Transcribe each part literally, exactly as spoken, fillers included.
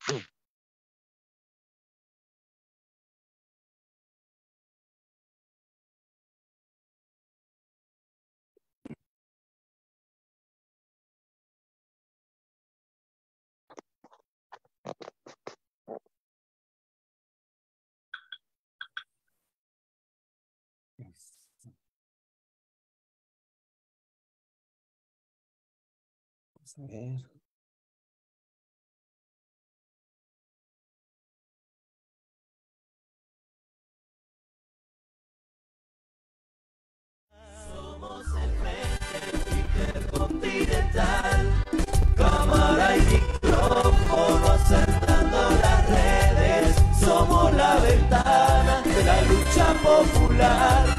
Vamos a ver. Somos el Frente Intercontinental, cámara y micrófono acertando las redes. Somos la ventana de la lucha popular,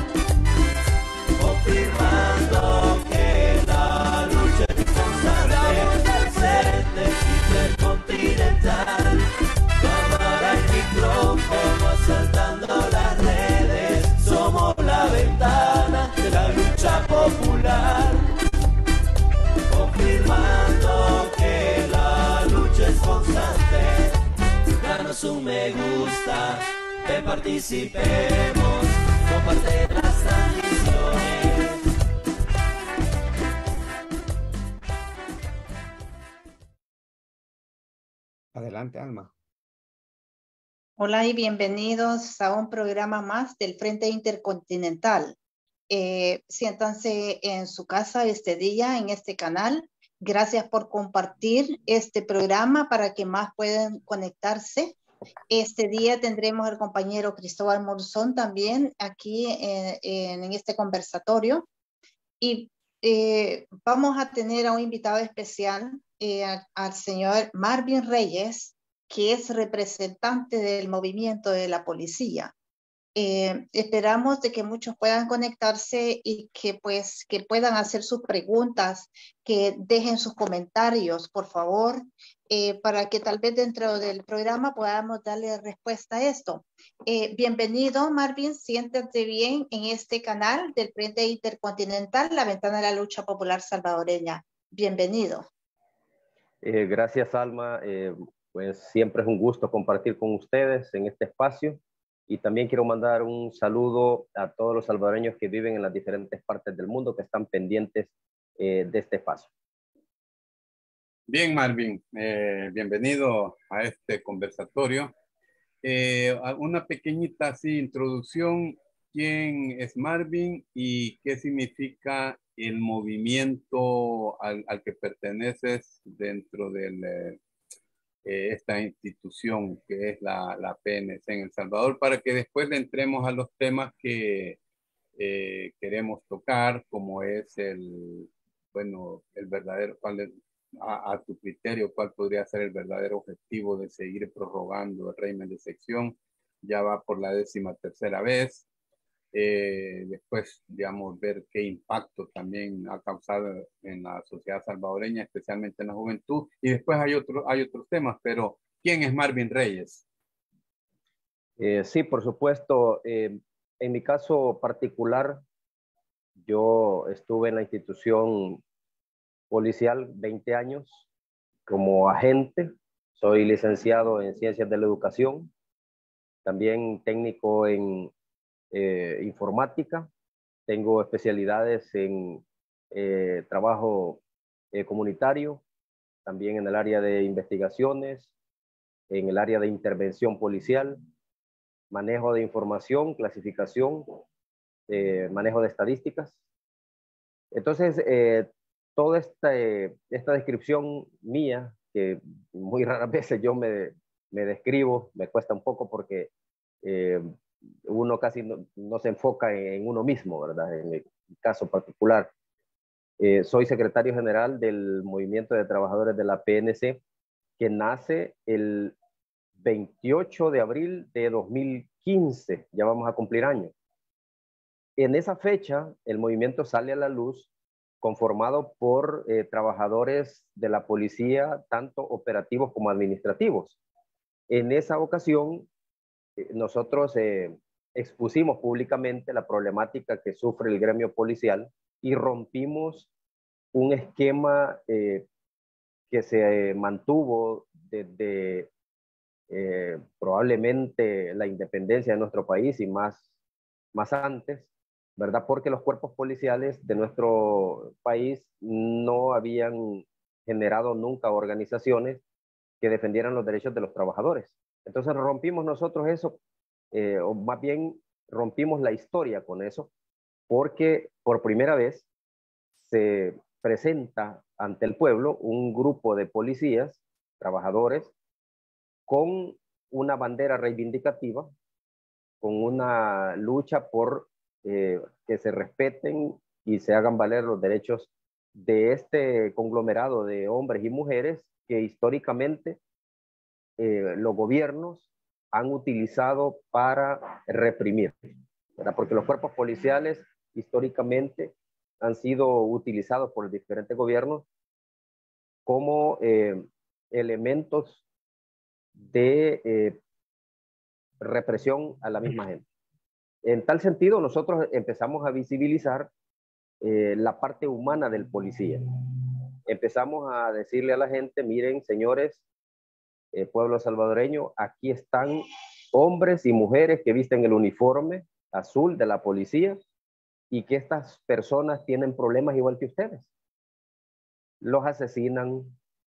confirmando que la lucha es constante. Frente Intercontinental, cámara y micrófono acertando las redes. Somos la ventana de la lucha popular, confirmando que la lucha es constante. Danos un me gusta, que participemos, comparte las transmisiones. Adelante, Alma. Hola y bienvenidos a un programa más del Frente Intercontinental. Eh, siéntanse en su casa este día, en este canal. Gracias por compartir este programa para que más puedan conectarse. Este día tendremos al compañero Cristóbal Monzón también aquí en, en, en este conversatorio. Y eh, vamos a tener a un invitado especial, eh, al señor Marvin Reyes, que es representante del movimiento de la policía. Eh, esperamos de que muchos puedan conectarse y que pues que puedan hacer sus preguntas, que dejen sus comentarios, por favor, eh, para que tal vez dentro del programa podamos darle respuesta a esto. Eh, bienvenido, Marvin, siéntate bien en este canal del Frente Intercontinental, la ventana de la lucha popular salvadoreña. Bienvenido. Eh, gracias, Alma. Eh, pues siempre es un gusto compartir con ustedes en este espacio. Y también quiero mandar un saludo a todos los salvadoreños que viven en las diferentes partes del mundo que están pendientes eh, de este espacio. Bien, Marvin, eh, bienvenido a este conversatorio. Eh, una pequeñita así, introducción. ¿Quién es Marvin y qué significa el movimiento al, al que perteneces dentro del... Eh, esta institución que es la, la P N C en El Salvador, para que después le entremos a los temas que eh, queremos tocar, como es el, bueno, el verdadero, cuál es, a, a tu criterio, cuál podría ser el verdadero objetivo de seguir prorrogando el régimen de sección. Ya va por la décima tercera vez. Eh, después, digamos, ver qué impacto también ha causado en la sociedad salvadoreña, especialmente en la juventud. Y después hay, otro, hay otros temas, pero ¿quién es Marvin Reyes? Eh, sí, por supuesto. Eh, en mi caso particular, yo estuve en la institución policial veinte años como agente. Soy licenciado en Ciencias de la Educación, también técnico en Eh, informática, tengo especialidades en eh, trabajo eh, comunitario, también en el área de investigaciones, en el área de intervención policial, manejo de información, clasificación, eh, manejo de estadísticas. Entonces, eh, toda esta, eh, esta descripción mía, que muy raras veces yo me, me describo, me cuesta un poco porque eh, uno casi no, no se enfoca en, en uno mismo, ¿verdad? En mi caso particular. Eh, soy secretario general del Movimiento de Trabajadores de la P N C, que nace el veintiocho de abril de dos mil quince, ya vamos a cumplir años. En esa fecha, el movimiento sale a la luz conformado por eh, trabajadores de la policía, tanto operativos como administrativos. En esa ocasión, eh, nosotros eh, expusimos públicamente la problemática que sufre el gremio policial y rompimos un esquema eh, que se mantuvo desde eh, probablemente la independencia de nuestro país y más, más antes, ¿verdad? Porque los cuerpos policiales de nuestro país no habían generado nunca organizaciones que defendieran los derechos de los trabajadores. Entonces rompimos nosotros eso, eh, o más bien rompimos la historia con eso, porque por primera vez se presenta ante el pueblo un grupo de policías, trabajadores, con una bandera reivindicativa, con una lucha por eh, que se respeten y se hagan valer los derechos de este conglomerado de hombres y mujeres que históricamente eh, los gobiernos han utilizado para reprimir, ¿verdad? Porque los cuerpos policiales históricamente han sido utilizados por diferentes gobiernos como eh, elementos de eh, represión a la misma gente. En tal sentido, nosotros empezamos a visibilizar eh, la parte humana del policía. Empezamos a decirle a la gente, miren, señores, eh, pueblo salvadoreño, aquí están hombres y mujeres que visten el uniforme azul de la policía y que estas personas tienen problemas igual que ustedes. Los asesinan,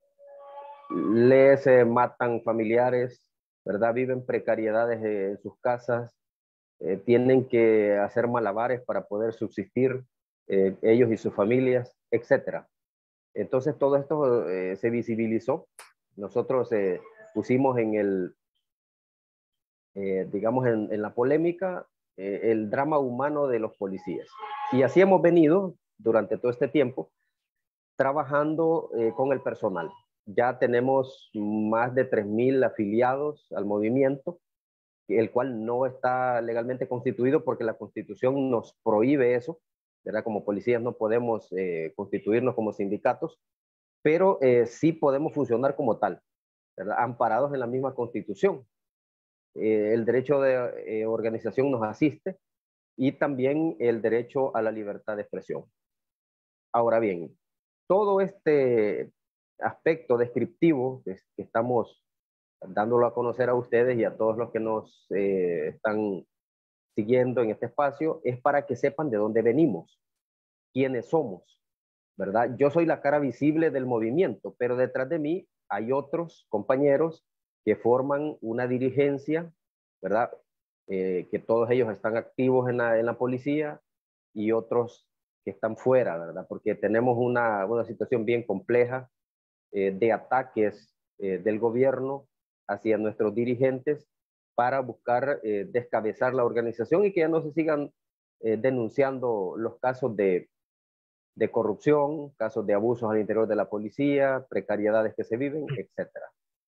les eh, matan familiares, ¿verdad? Viven precariedades eh, en sus casas, eh, tienen que hacer malabares para poder subsistir eh, ellos y sus familias, etcétera. Entonces todo esto eh, se visibilizó. Nosotros eh, pusimos en el, eh, digamos, en, en la polémica eh, el drama humano de los policías. Y así hemos venido durante todo este tiempo trabajando eh, con el personal. Ya tenemos más de tres mil afiliados al movimiento, el cual no está legalmente constituido porque la Constitución nos prohíbe eso, ¿verdad? Como policías no podemos eh, constituirnos como sindicatos, pero eh, sí podemos funcionar como tal, ¿verdad? Amparados en la misma Constitución. Eh, el derecho de eh, organización nos asiste y también el derecho a la libertad de expresión. Ahora bien, todo este aspecto descriptivo que, que estamos dándolo a conocer a ustedes y a todos los que nos eh, están siguiendo en este espacio, es para que sepan de dónde venimos, quiénes somos, ¿verdad? Yo soy la cara visible del movimiento, pero detrás de mí hay otros compañeros que forman una dirigencia, ¿verdad? Eh, que todos ellos están activos en la, en la policía y otros que están fuera, ¿verdad? Porque tenemos una, una situación bien compleja eh, de ataques eh, del gobierno hacia nuestros dirigentes para buscar eh, descabezar la organización y que ya no se sigan eh, denunciando los casos de, de corrupción, casos de abusos al interior de la policía, precariedades que se viven, etcétera.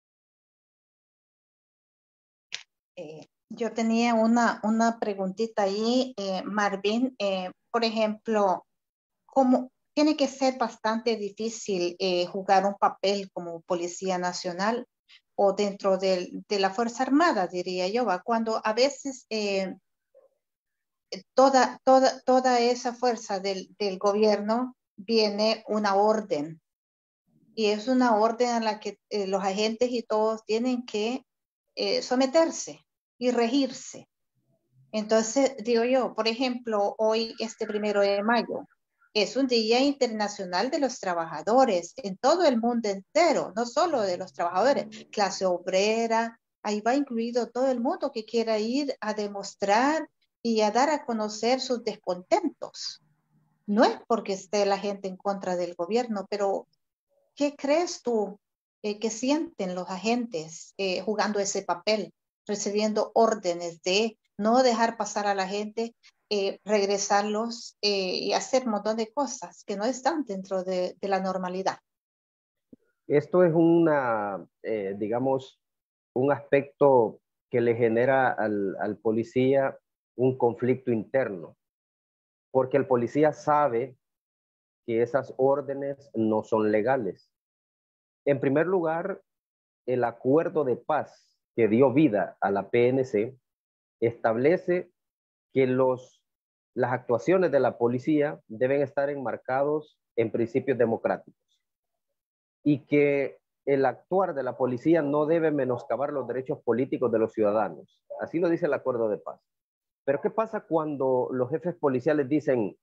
Eh, yo tenía una, una preguntita ahí, eh, Marvin. Eh, por ejemplo, ¿cómo tiene que ser bastante difícil eh, jugar un papel como policía nacional o dentro del, de la Fuerza Armada, diría yo, ¿va? Cuando a veces eh, toda, toda, toda esa fuerza del, del gobierno viene una orden y es una orden a la que eh, los agentes y todos tienen que eh, someterse y regirse. Entonces, digo yo, por ejemplo, hoy, este primero de mayo, es un Día Internacional de los Trabajadores en todo el mundo entero, no solo de los trabajadores, clase obrera, ahí va incluido todo el mundo que quiera ir a demostrar y a dar a conocer sus descontentos. No es porque esté la gente en contra del gobierno, pero ¿qué crees tú eh, que sienten los agentes eh, jugando ese papel, recibiendo órdenes de no dejar pasar a la gente, eh, regresarlos eh, y hacer un montón de cosas que no están dentro de, de la normalidad? Esto es una, eh, digamos, un aspecto que le genera al, al policía un conflicto interno, porque el policía sabe que esas órdenes no son legales. En primer lugar, el acuerdo de paz que dio vida a la P N C establece que los, las actuaciones de la policía deben estar enmarcados en principios democráticos y que el actuar de la policía no debe menoscabar los derechos políticos de los ciudadanos. Así lo dice el acuerdo de paz. Pero ¿qué pasa cuando los jefes policiales dicen,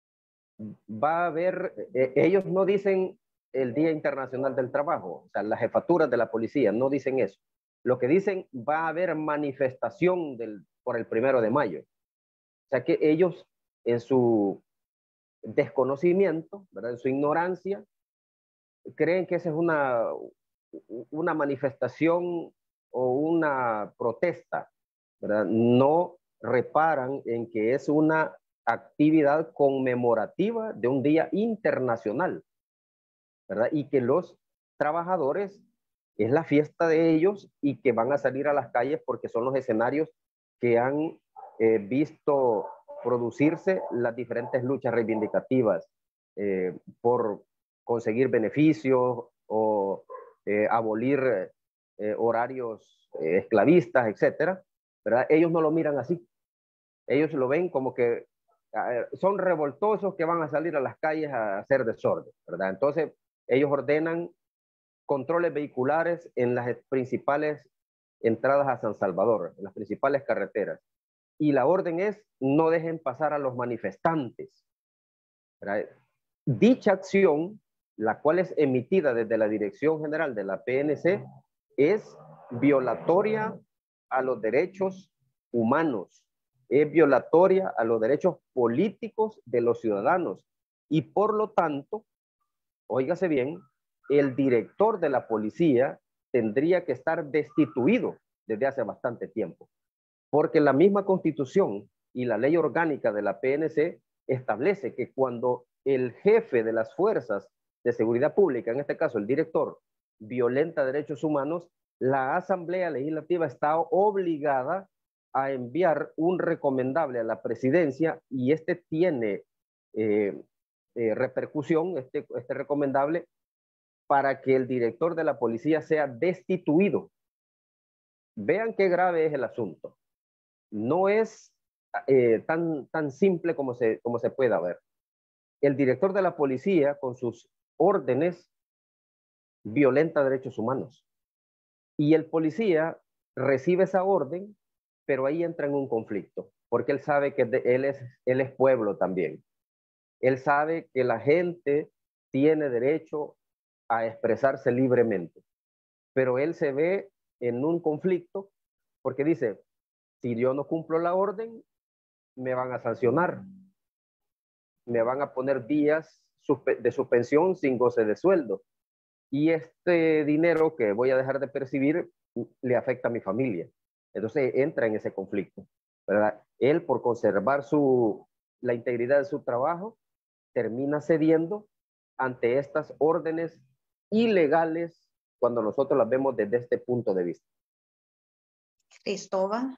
va a haber, eh, ellos no dicen el Día Internacional del Trabajo, o sea, las jefaturas de la policía no dicen eso. Lo que dicen, va a haber manifestación del, por el primero de mayo. O sea que ellos, en su desconocimiento, ¿verdad? En su ignorancia, creen que esa es una, una manifestación o una protesta, ¿verdad? No reparan en que es una actividad conmemorativa de un día internacional, ¿verdad? Y que los trabajadores es la fiesta de ellos y que van a salir a las calles porque son los escenarios que han eh, visto producirse las diferentes luchas reivindicativas eh, por conseguir beneficios o eh, abolir eh, horarios eh, esclavistas, etcétera, ¿verdad? Ellos no lo miran así. Ellos lo ven como que eh, son revoltosos que van a salir a las calles a hacer desorden, ¿verdad? Entonces, ellos ordenan controles vehiculares en las principales entradas a San Salvador, en las principales carreteras. Y la orden es, no dejen pasar a los manifestantes, ¿verdad? Dicha acción, la cual es emitida desde la Dirección General de la P N C, es violatoria a los derechos humanos, es violatoria a los derechos políticos de los ciudadanos y por lo tanto, óigase bien, el director de la policía tendría que estar destituido desde hace bastante tiempo, porque la misma Constitución y la ley orgánica de la P N C establece que cuando el jefe de las fuerzas de seguridad pública, en este caso el director, violenta derechos humanos, la Asamblea Legislativa está obligada a enviar un recomendable a la presidencia y este tiene eh, eh, repercusión, este, este recomendable, para que el director de la policía sea destituido. Vean qué grave es el asunto. No es eh, tan, tan simple como se, como se pueda ver. El director de la policía, con sus órdenes, violenta derechos humanos. Y el policía recibe esa orden, pero ahí entra en un conflicto, porque él sabe que de, él, es, él es pueblo también. Él sabe que la gente tiene derecho a expresarse libremente, pero él se ve en un conflicto porque dice, si yo no cumplo la orden, me van a sancionar, me van a poner días de suspensión sin goce de sueldo y este dinero que voy a dejar de percibir le afecta a mi familia. Entonces entra en ese conflicto, ¿verdad? Él, por conservar su, la integridad de su trabajo, termina cediendo ante estas órdenes ilegales cuando nosotros las vemos desde este punto de vista. Cristóbal.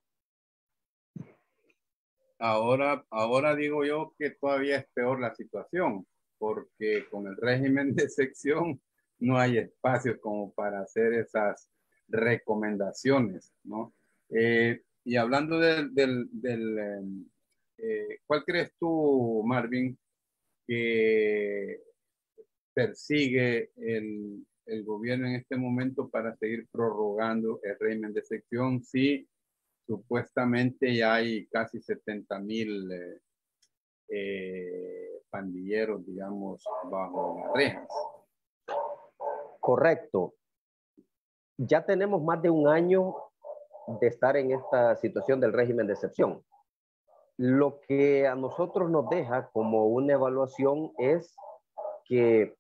Ahora, ahora digo yo que todavía es peor la situación, porque con el régimen de sección no hay espacio como para hacer esas recomendaciones, ¿no? Eh, y hablando del, del, del eh, ¿cuál crees tú, Marvin, que persigue el, el gobierno en este momento para seguir prorrogando el régimen de sección si supuestamente ya hay casi setenta mil eh, eh, pandilleros, digamos, bajo las rejas? Correcto. Ya tenemos más de un año de estar en esta situación del régimen de excepción. Lo que a nosotros nos deja como una evaluación es que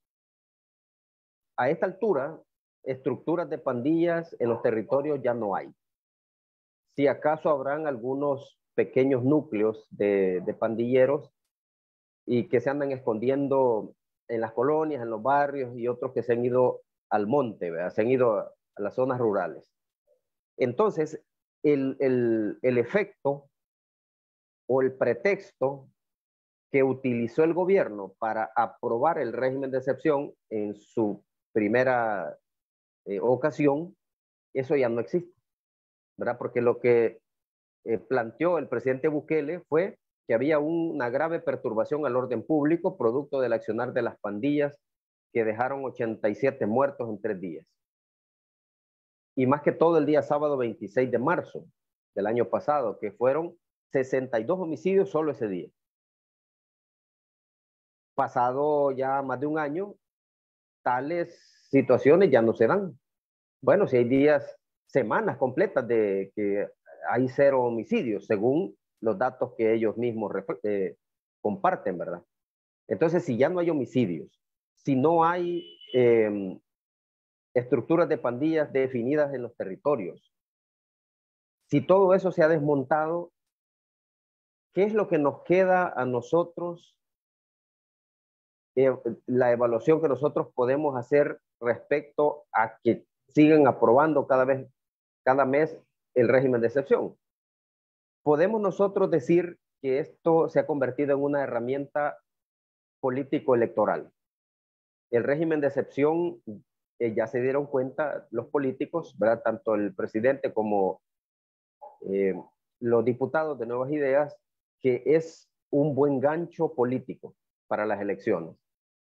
a esta altura, estructuras de pandillas en los territorios ya no hay. Si acaso habrán algunos pequeños núcleos de, de pandilleros y que se andan escondiendo en las colonias, en los barrios y otros que se han ido al monte, ¿verdad? Se han ido a, a las zonas rurales. Entonces, el, el, el efecto o el pretexto que utilizó el gobierno para aprobar el régimen de excepción en su primera eh, ocasión, eso ya no existe, ¿verdad? Porque lo que eh, planteó el presidente Bukele fue que había una grave perturbación al orden público producto del accionar de las pandillas que dejaron ochenta y siete muertos en tres días. Y más que todo el día sábado veintiséis de marzo del año pasado, que fueron sesenta y dos homicidios solo ese día. Pasado ya más de un año, tales situaciones ya no se dan. Bueno, si hay días, semanas completas de que hay cero homicidios, según los datos que ellos mismos eh, comparten, ¿verdad? Entonces, si ya no hay homicidios, si no hay eh, estructuras de pandillas definidas en los territorios, si todo eso se ha desmontado, ¿qué es lo que nos queda a nosotros? Eh, la evaluación que nosotros podemos hacer respecto a que sigan aprobando cada vez, cada mes el régimen de excepción. Podemos nosotros decir que esto se ha convertido en una herramienta político-electoral. El régimen de excepción, eh, ya se dieron cuenta los políticos, ¿verdad? Tanto el presidente como eh, los diputados de Nuevas Ideas, que es un buen gancho político para las elecciones.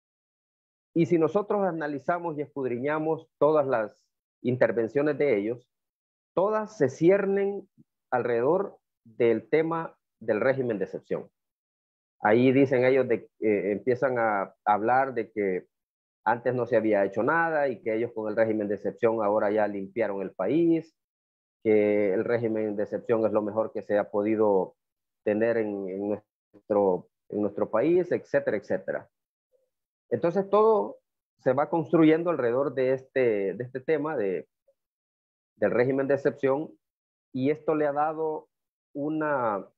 Y si nosotros analizamos y escudriñamos todas las intervenciones de ellos, todas se ciernen alrededor del tema del régimen de excepción. Ahí dicen ellos, de, eh, empiezan a hablar de que antes no se había hecho nada y que ellos con el régimen de excepción ahora ya limpiaron el país, que el régimen de excepción es lo mejor que se ha podido tener en, en, nuestro, en nuestro país, etcétera, etcétera. Entonces todo se va construyendo alrededor de este, de este tema de, del régimen de excepción, y esto le ha dado una,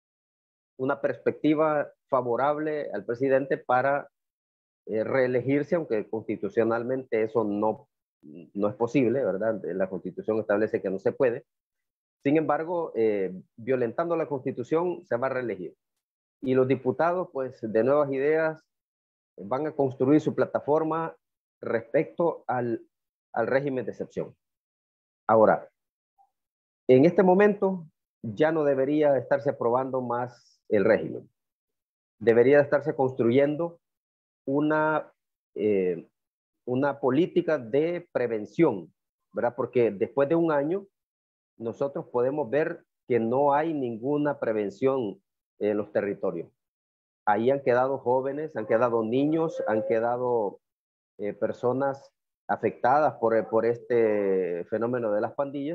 una perspectiva favorable al presidente para eh, reelegirse, aunque constitucionalmente eso no, no es posible, ¿verdad? La Constitución establece que no se puede. Sin embargo, eh, violentando la Constitución se va a reelegir. Y los diputados, pues, de Nuevas Ideas van a construir su plataforma respecto al, al régimen de excepción. Ahora, en este momento ya no debería estarse aprobando más el régimen. Debería estarse construyendo una, eh, una política de prevención, ¿verdad? Porque después de un año nosotros podemos ver que no hay ninguna prevención en los territorios. Ahí han quedado jóvenes, han quedado niños, han quedado eh, personas afectadas por, por este fenómeno de las pandillas,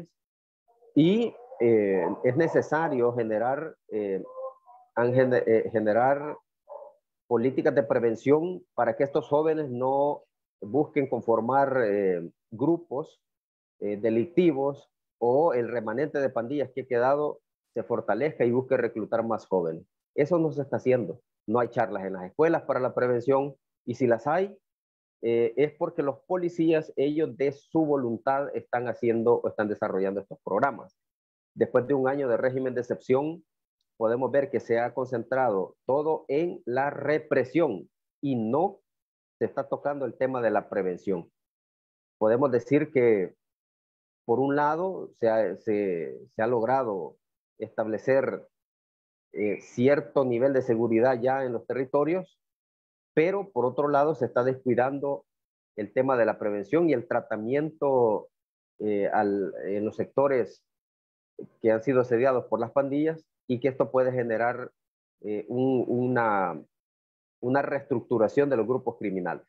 y eh, es necesario generar, eh, eh, generar políticas de prevención para que estos jóvenes no busquen conformar eh, grupos eh, delictivos, o el remanente de pandillas que ha quedado se fortalezca y busque reclutar más jóvenes. Eso no se está haciendo. No hay charlas en las escuelas para la prevención, y si las hay, eh, es porque los policías, ellos de su voluntad están haciendo o están desarrollando estos programas. Después de un año de régimen de excepción, podemos ver que se ha concentrado todo en la represión y no se está tocando el tema de la prevención. Podemos decir que, por un lado, se ha, se, se ha logrado establecer Eh, cierto nivel de seguridad ya en los territorios, pero por otro lado se está descuidando el tema de la prevención y el tratamiento eh, al, en los sectores que han sido asediados por las pandillas, y que esto puede generar eh, un, una, una reestructuración de los grupos criminales.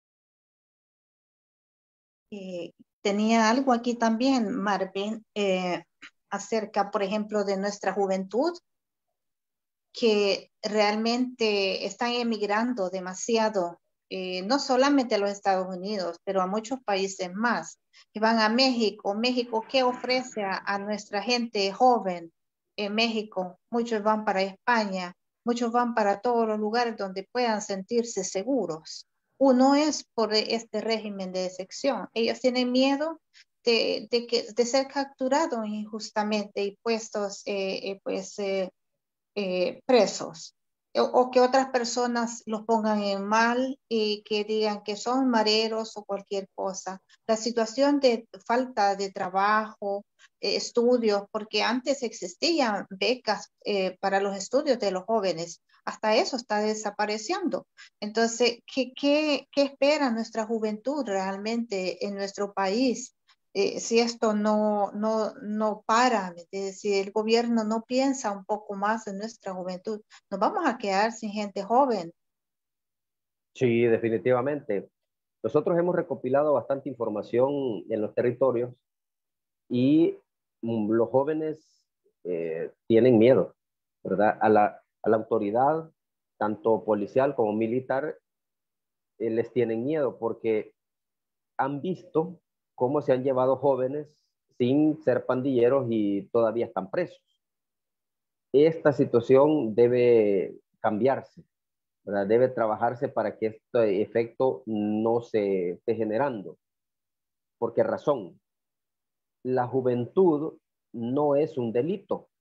Eh, tenía algo aquí también, Marvin, eh, acerca, por ejemplo, de nuestra juventud, que realmente están emigrando demasiado, eh, no solamente a los Estados Unidos, pero a muchos países más, que van a México. México, ¿qué ofrece a, a nuestra gente joven en México? Muchos van para España, muchos van para todos los lugares donde puedan sentirse seguros. Uno es por este régimen de excepción. Ellos tienen miedo de, de, que, de ser capturados injustamente y puestos eh, eh, pues, eh, Eh, presos. o, o que otras personas los pongan en mal y que digan que son mareros o cualquier cosa. La situación de falta de trabajo, eh, estudios, porque antes existían becas eh, para los estudios de los jóvenes, hasta eso está desapareciendo. Entonces, ¿qué, qué, qué espera nuestra juventud realmente en nuestro país? Eh, si esto no, no, no para, si el gobierno no piensa un poco más en nuestra juventud, nos vamos a quedar sin gente joven. Sí, definitivamente. Nosotros hemos recopilado bastante información en los territorios y mm, los jóvenes eh, tienen miedo, ¿verdad? A la, a la autoridad, tanto policial como militar, eh, les tienen miedo porque han visto cómo se han llevado jóvenes sin ser pandilleros y todavía están presos. Esta situación debe cambiarse, ¿verdad? Debe trabajarse para que este efecto no se esté generando. ¿Por qué razón? La juventud no es un delito,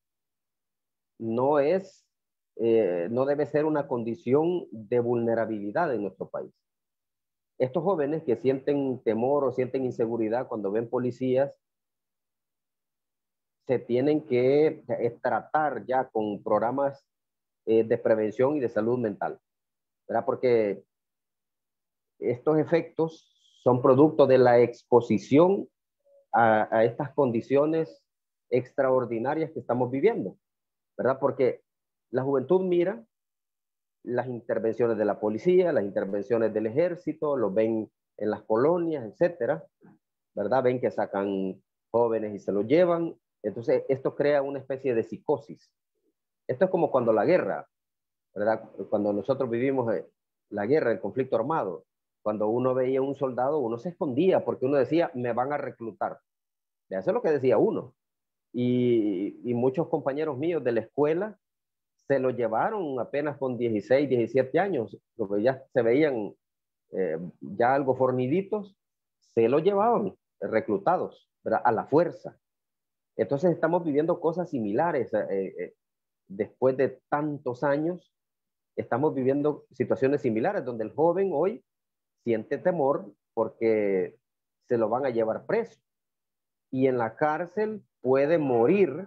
no es, eh, no debe ser una condición de vulnerabilidad en nuestro país. Estos jóvenes que sienten temor o sienten inseguridad cuando ven policías, se tienen que eh, tratar ya con programas eh, de prevención y de salud mental, ¿verdad? Porque estos efectos son producto de la exposición a, a estas condiciones extraordinarias que estamos viviendo, ¿verdad? Porque la juventud mira las intervenciones de la policía, las intervenciones del ejército, los ven en las colonias, etcétera, ¿verdad? Ven que sacan jóvenes y se los llevan. Entonces, esto crea una especie de psicosis. Esto es como cuando la guerra, ¿verdad? Cuando nosotros vivimos la guerra, el conflicto armado, cuando uno veía un soldado, uno se escondía porque uno decía, me van a reclutar. Eso es lo que decía uno. Y, y muchos compañeros míos de la escuela se lo llevaron apenas con dieciséis, diecisiete años, porque ya se veían eh, ya algo forniditos, se lo llevaban reclutados, ¿verdad? A la fuerza. Entonces estamos viviendo cosas similares eh, eh, después de tantos años. Estamos viviendo situaciones similares donde el joven hoy siente temor porque se lo van a llevar preso y en la cárcel puede morir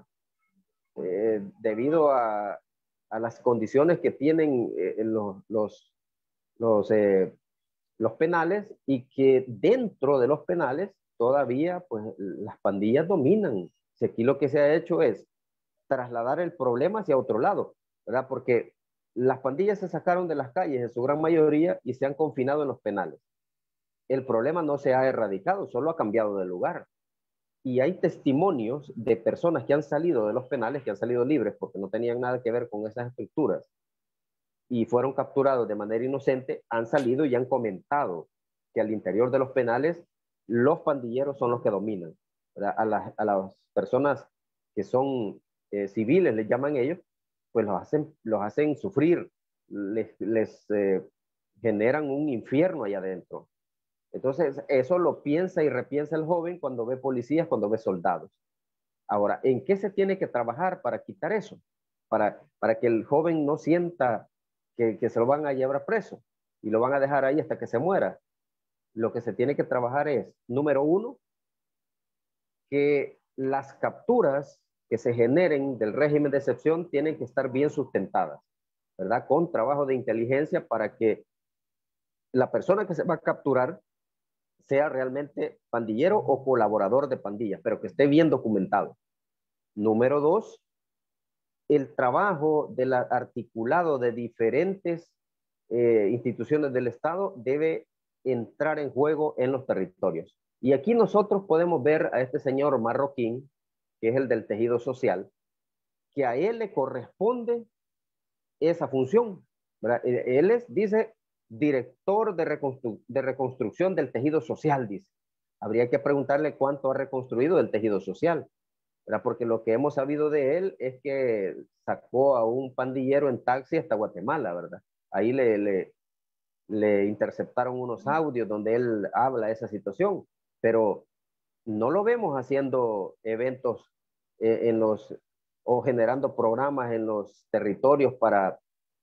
eh, debido a, a las condiciones que tienen eh, los, los, los, eh, los penales y que dentro de los penales todavía pues las pandillas dominan. Si aquí lo que se ha hecho es trasladar el problema hacia otro lado, ¿verdad? Porque las pandillas se sacaron de las calles en su gran mayoría y se han confinado en los penales. El problema no se ha erradicado, solo ha cambiado de lugar. Y hay testimonios de personas que han salido de los penales, que han salido libres porque no tenían nada que ver con esas estructuras y fueron capturados de manera inocente, han salido y han comentado que al interior de los penales los pandilleros son los que dominan. A las, a las personas que son eh, civiles, les llaman ellos, pues los hacen, los hacen sufrir, les, les eh, generan un infierno allá adentro. Entonces, eso lo piensa y repiensa el joven cuando ve policías, cuando ve soldados. Ahora, ¿en qué se tiene que trabajar para quitar eso? Para, para que el joven no sienta que, que se lo van a llevar preso y lo van a dejar ahí hasta que se muera. Lo que se tiene que trabajar es, número uno, que las capturas que se generen del régimen de excepción tienen que estar bien sustentadas, ¿verdad? Con trabajo de inteligencia para que la persona que se va a capturar sea realmente pandillero o colaborador de pandillas, pero que esté bien documentado. Número dos, el trabajo del articulado de diferentes eh, instituciones del Estado debe entrar en juego en los territorios. Y aquí nosotros podemos ver a este señor Marroquín, que es el del tejido social, que a él le corresponde esa función, ¿verdad? Él es, dice, director de, reconstru de reconstrucción del tejido social, dice. Habría que preguntarle cuánto ha reconstruido el tejido social, ¿verdad? Porque lo que hemos sabido de él es que sacó a un pandillero en taxi hasta Guatemala, ¿verdad? Ahí le, le, le interceptaron unos audios donde él habla de esa situación, pero no lo vemos haciendo eventos eh, en los, o generando programas en los territorios para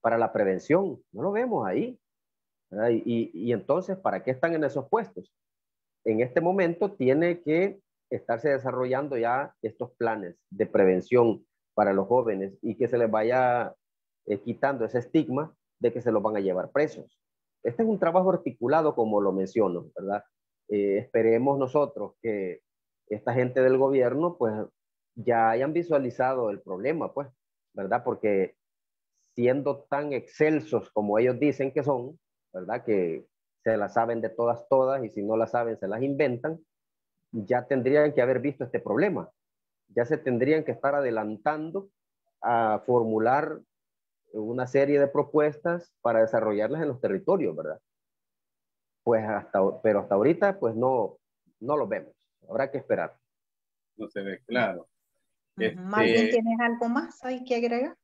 para la prevención. No lo vemos ahí. Y, y, y entonces, ¿para qué están en esos puestos? En este momento tiene que estarse desarrollando ya estos planes de prevención para los jóvenes y que se les vaya eh, quitando ese estigma de que se los van a llevar presos. Este es un trabajo articulado, como lo menciono, ¿verdad? Eh, esperemos nosotros que esta gente del gobierno pues ya hayan visualizado el problema, pues, ¿verdad? Porque siendo tan excelsos como ellos dicen que son, ¿verdad? Que se las saben de todas, todas, y si no las saben, se las inventan, ya tendrían que haber visto este problema. Ya se tendrían que estar adelantando a formular una serie de propuestas para desarrollarlas en los territorios, ¿verdad? Pues hasta, pero hasta ahorita, pues no, no lo vemos. Habrá que esperar. No se ve claro. Uh-huh. Este, Marvin, ¿tienes algo más ahí que agregar?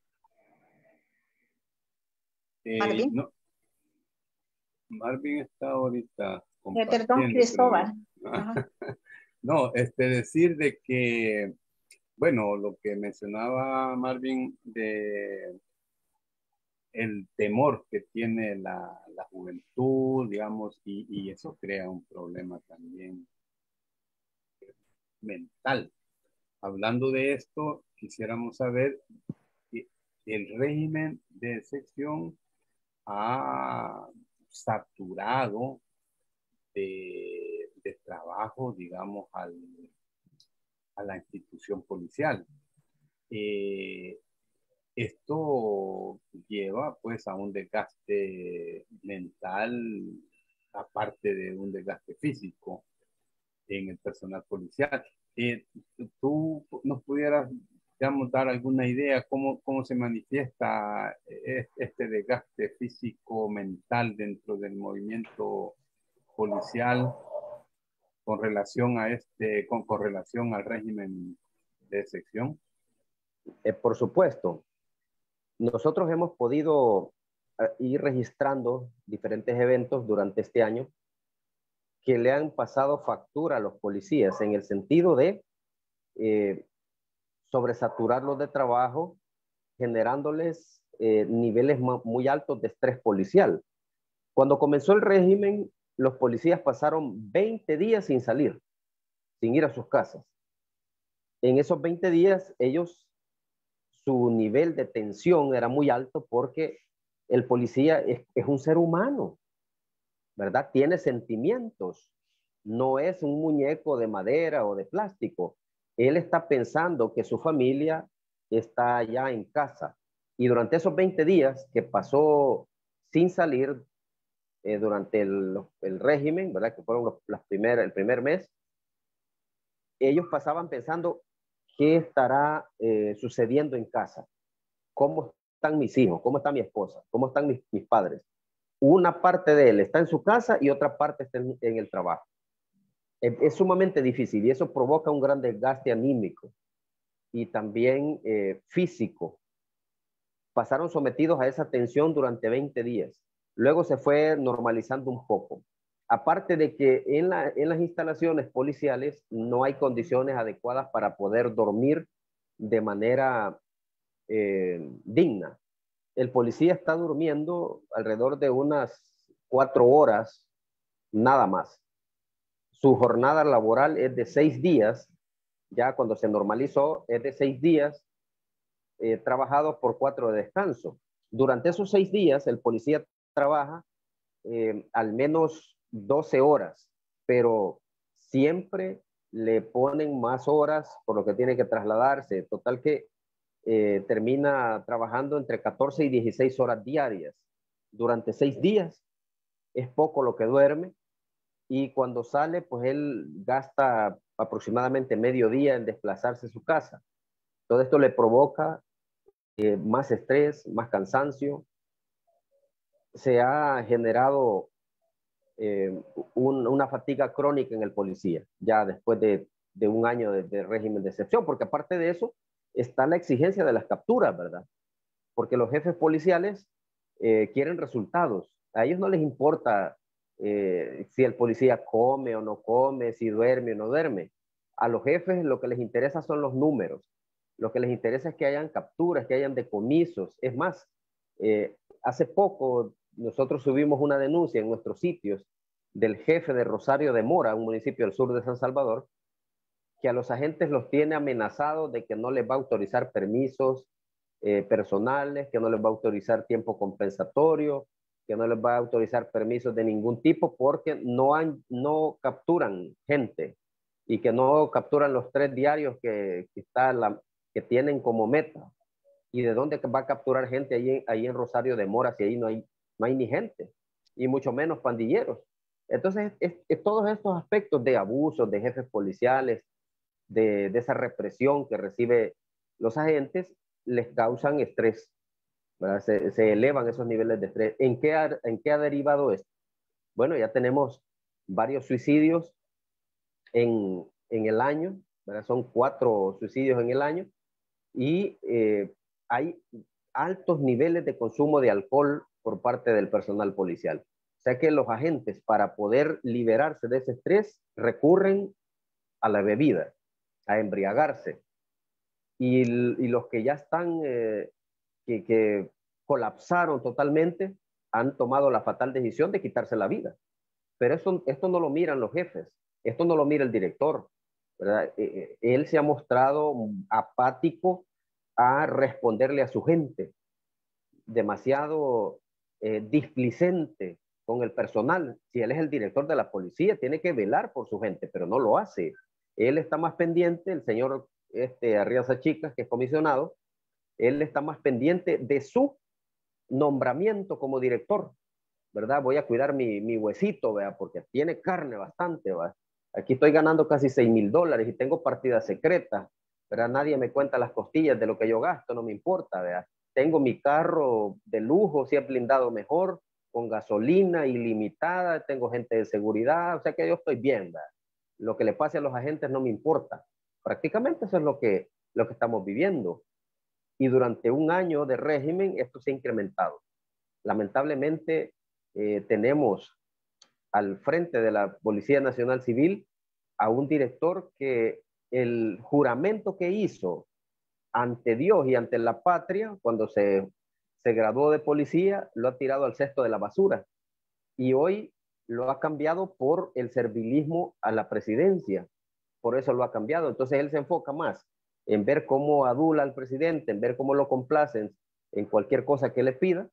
eh, Marvin. No, Marvin está ahorita Eh, perdón, Cristóbal. Pero... No, este, decir de que, bueno, lo que mencionaba Marvin de el temor que tiene la, la juventud, digamos, y, y eso crea un problema también mental. Hablando de esto, quisiéramos saber si el régimen de excepción ha saturado de, de trabajo, digamos, al, a la institución policial. Eh, esto lleva pues a un desgaste mental, aparte de un desgaste físico en el personal policial. Eh, ¿Tú nos pudieras, digamos, dar alguna idea cómo, cómo se manifiesta este desgaste físico-mental dentro del movimiento policial con relación a este, con correlación al régimen de excepción? Eh, por supuesto, nosotros hemos podido uh, ir registrando diferentes eventos durante este año que le han pasado factura a los policías en el sentido de eh, sobresaturarlos de trabajo, generándoles eh, niveles muy altos de estrés policial. Cuando comenzó el régimen, los policías pasaron veinte días sin salir, sin ir a sus casas. En esos veinte días, ellos, su nivel de tensión era muy alto porque el policía es, es un ser humano, ¿verdad? Tiene sentimientos, no es un muñeco de madera o de plástico. Él está pensando que su familia está allá en casa. Y durante esos veinte días que pasó sin salir eh, durante el, el régimen, ¿verdad? Que fueron los, las primer, el primer mes, ellos pasaban pensando qué estará eh, sucediendo en casa, cómo están mis hijos, cómo está mi esposa, cómo están mis, mis padres. Una parte de él está en su casa y otra parte está en, en el trabajo. Es, es sumamente difícil y eso provoca un gran desgaste anímico y también eh, físico. Pasaron sometidos a esa tensión durante veinte días. Luego se fue normalizando un poco. Aparte de que en, la, en las instalaciones policiales no hay condiciones adecuadas para poder dormir de manera eh, digna. El policía está durmiendo alrededor de unas cuatro horas, nada más. Su jornada laboral es de seis días, ya cuando se normalizó, es de seis días eh, trabajados por cuatro de descanso. Durante esos seis días, el policía trabaja eh, al menos doce horas, pero siempre le ponen más horas por lo que tiene que trasladarse. Total que eh, termina trabajando entre catorce y dieciséis horas diarias durante seis días. Es poco lo que duerme y cuando sale, pues él gasta aproximadamente medio día en desplazarse a su casa. Todo esto le provoca eh, más estrés, más cansancio. Se ha generado eh, un, una fatiga crónica en el policía, ya después de, de un año de, de régimen de excepción, porque aparte de eso está la exigencia de las capturas, ¿verdad? Porque los jefes policiales eh, quieren resultados. A ellos no les importa eh, si el policía come o no come, si duerme o no duerme. A los jefes lo que les interesa son los números. Lo que les interesa es que hayan capturas, que hayan decomisos. Es más, eh, hace poco nosotros subimos una denuncia en nuestros sitios del jefe de Rosario de Mora, un municipio del sur de San Salvador, que a los agentes los tiene amenazados de que no les va a autorizar permisos eh, personales, que no les va a autorizar tiempo compensatorio, que no les va a autorizar permisos de ningún tipo porque no, han, no capturan gente y que no capturan los tres diarios que, que, está la, que tienen como meta. ¿Y de dónde va a capturar gente ahí, ahí en Rosario de Mora si ahí no hay, no hay ni gente? Y mucho menos pandilleros. Entonces, es, es, todos estos aspectos de abusos de jefes policiales, de, de esa represión que recibe los agentes, les causan estrés, ¿verdad? Se, se elevan esos niveles de estrés. ¿En qué, ha, ¿En qué ha derivado esto? Bueno, ya tenemos varios suicidios en, en el año, ¿verdad? Son cuatro suicidios en el año, y eh, hay altos niveles de consumo de alcohol por parte del personal policial. O sea que los agentes, para poder liberarse de ese estrés, recurren a la bebida, a embriagarse. Y, y los que ya están, eh, que, que colapsaron totalmente, han tomado la fatal decisión de quitarse la vida. Pero eso, esto no lo miran los jefes, esto no lo mira el director, ¿verdad? Eh, él se ha mostrado apático a responderle a su gente, demasiado eh, displicente con el personal. Si él es el director de la policía, tiene que velar por su gente, pero no lo hace. Él está más pendiente, el señor este, Arriaza Chicas, que es comisionado, él está más pendiente de su nombramiento como director, ¿verdad? Voy a cuidar mi, mi huesito, ¿verdad? Porque tiene carne bastante, ¿verdad? Aquí estoy ganando casi seis mil dólares y tengo partidas secretas, ¿verdad? Nadie me cuenta las costillas de lo que yo gasto, no me importa, ¿verdad? Tengo mi carro de lujo, si es blindado mejor, con gasolina ilimitada, tengo gente de seguridad, o sea que yo estoy bien, ¿verdad? Lo que le pase a los agentes no me importa. Prácticamente eso es lo que, lo que estamos viviendo. Y durante un año de régimen esto se ha incrementado. Lamentablemente eh, tenemos al frente de la Policía Nacional Civil a un director que el juramento que hizo ante Dios y ante la patria cuando se, se graduó de policía lo ha tirado al cesto de la basura y hoy lo ha cambiado por el servilismo a la presidencia. Por eso lo ha cambiado. Entonces él se enfoca más en ver cómo adula al presidente, en ver cómo lo complacen en cualquier cosa que le pida,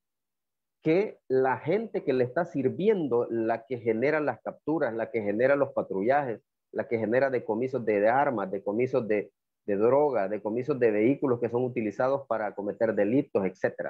que la gente que le está sirviendo, la que genera las capturas, la que genera los patrullajes, la que genera decomisos de, de armas, decomisos de, de droga, decomisos de vehículos que son utilizados para cometer delitos, etcétera.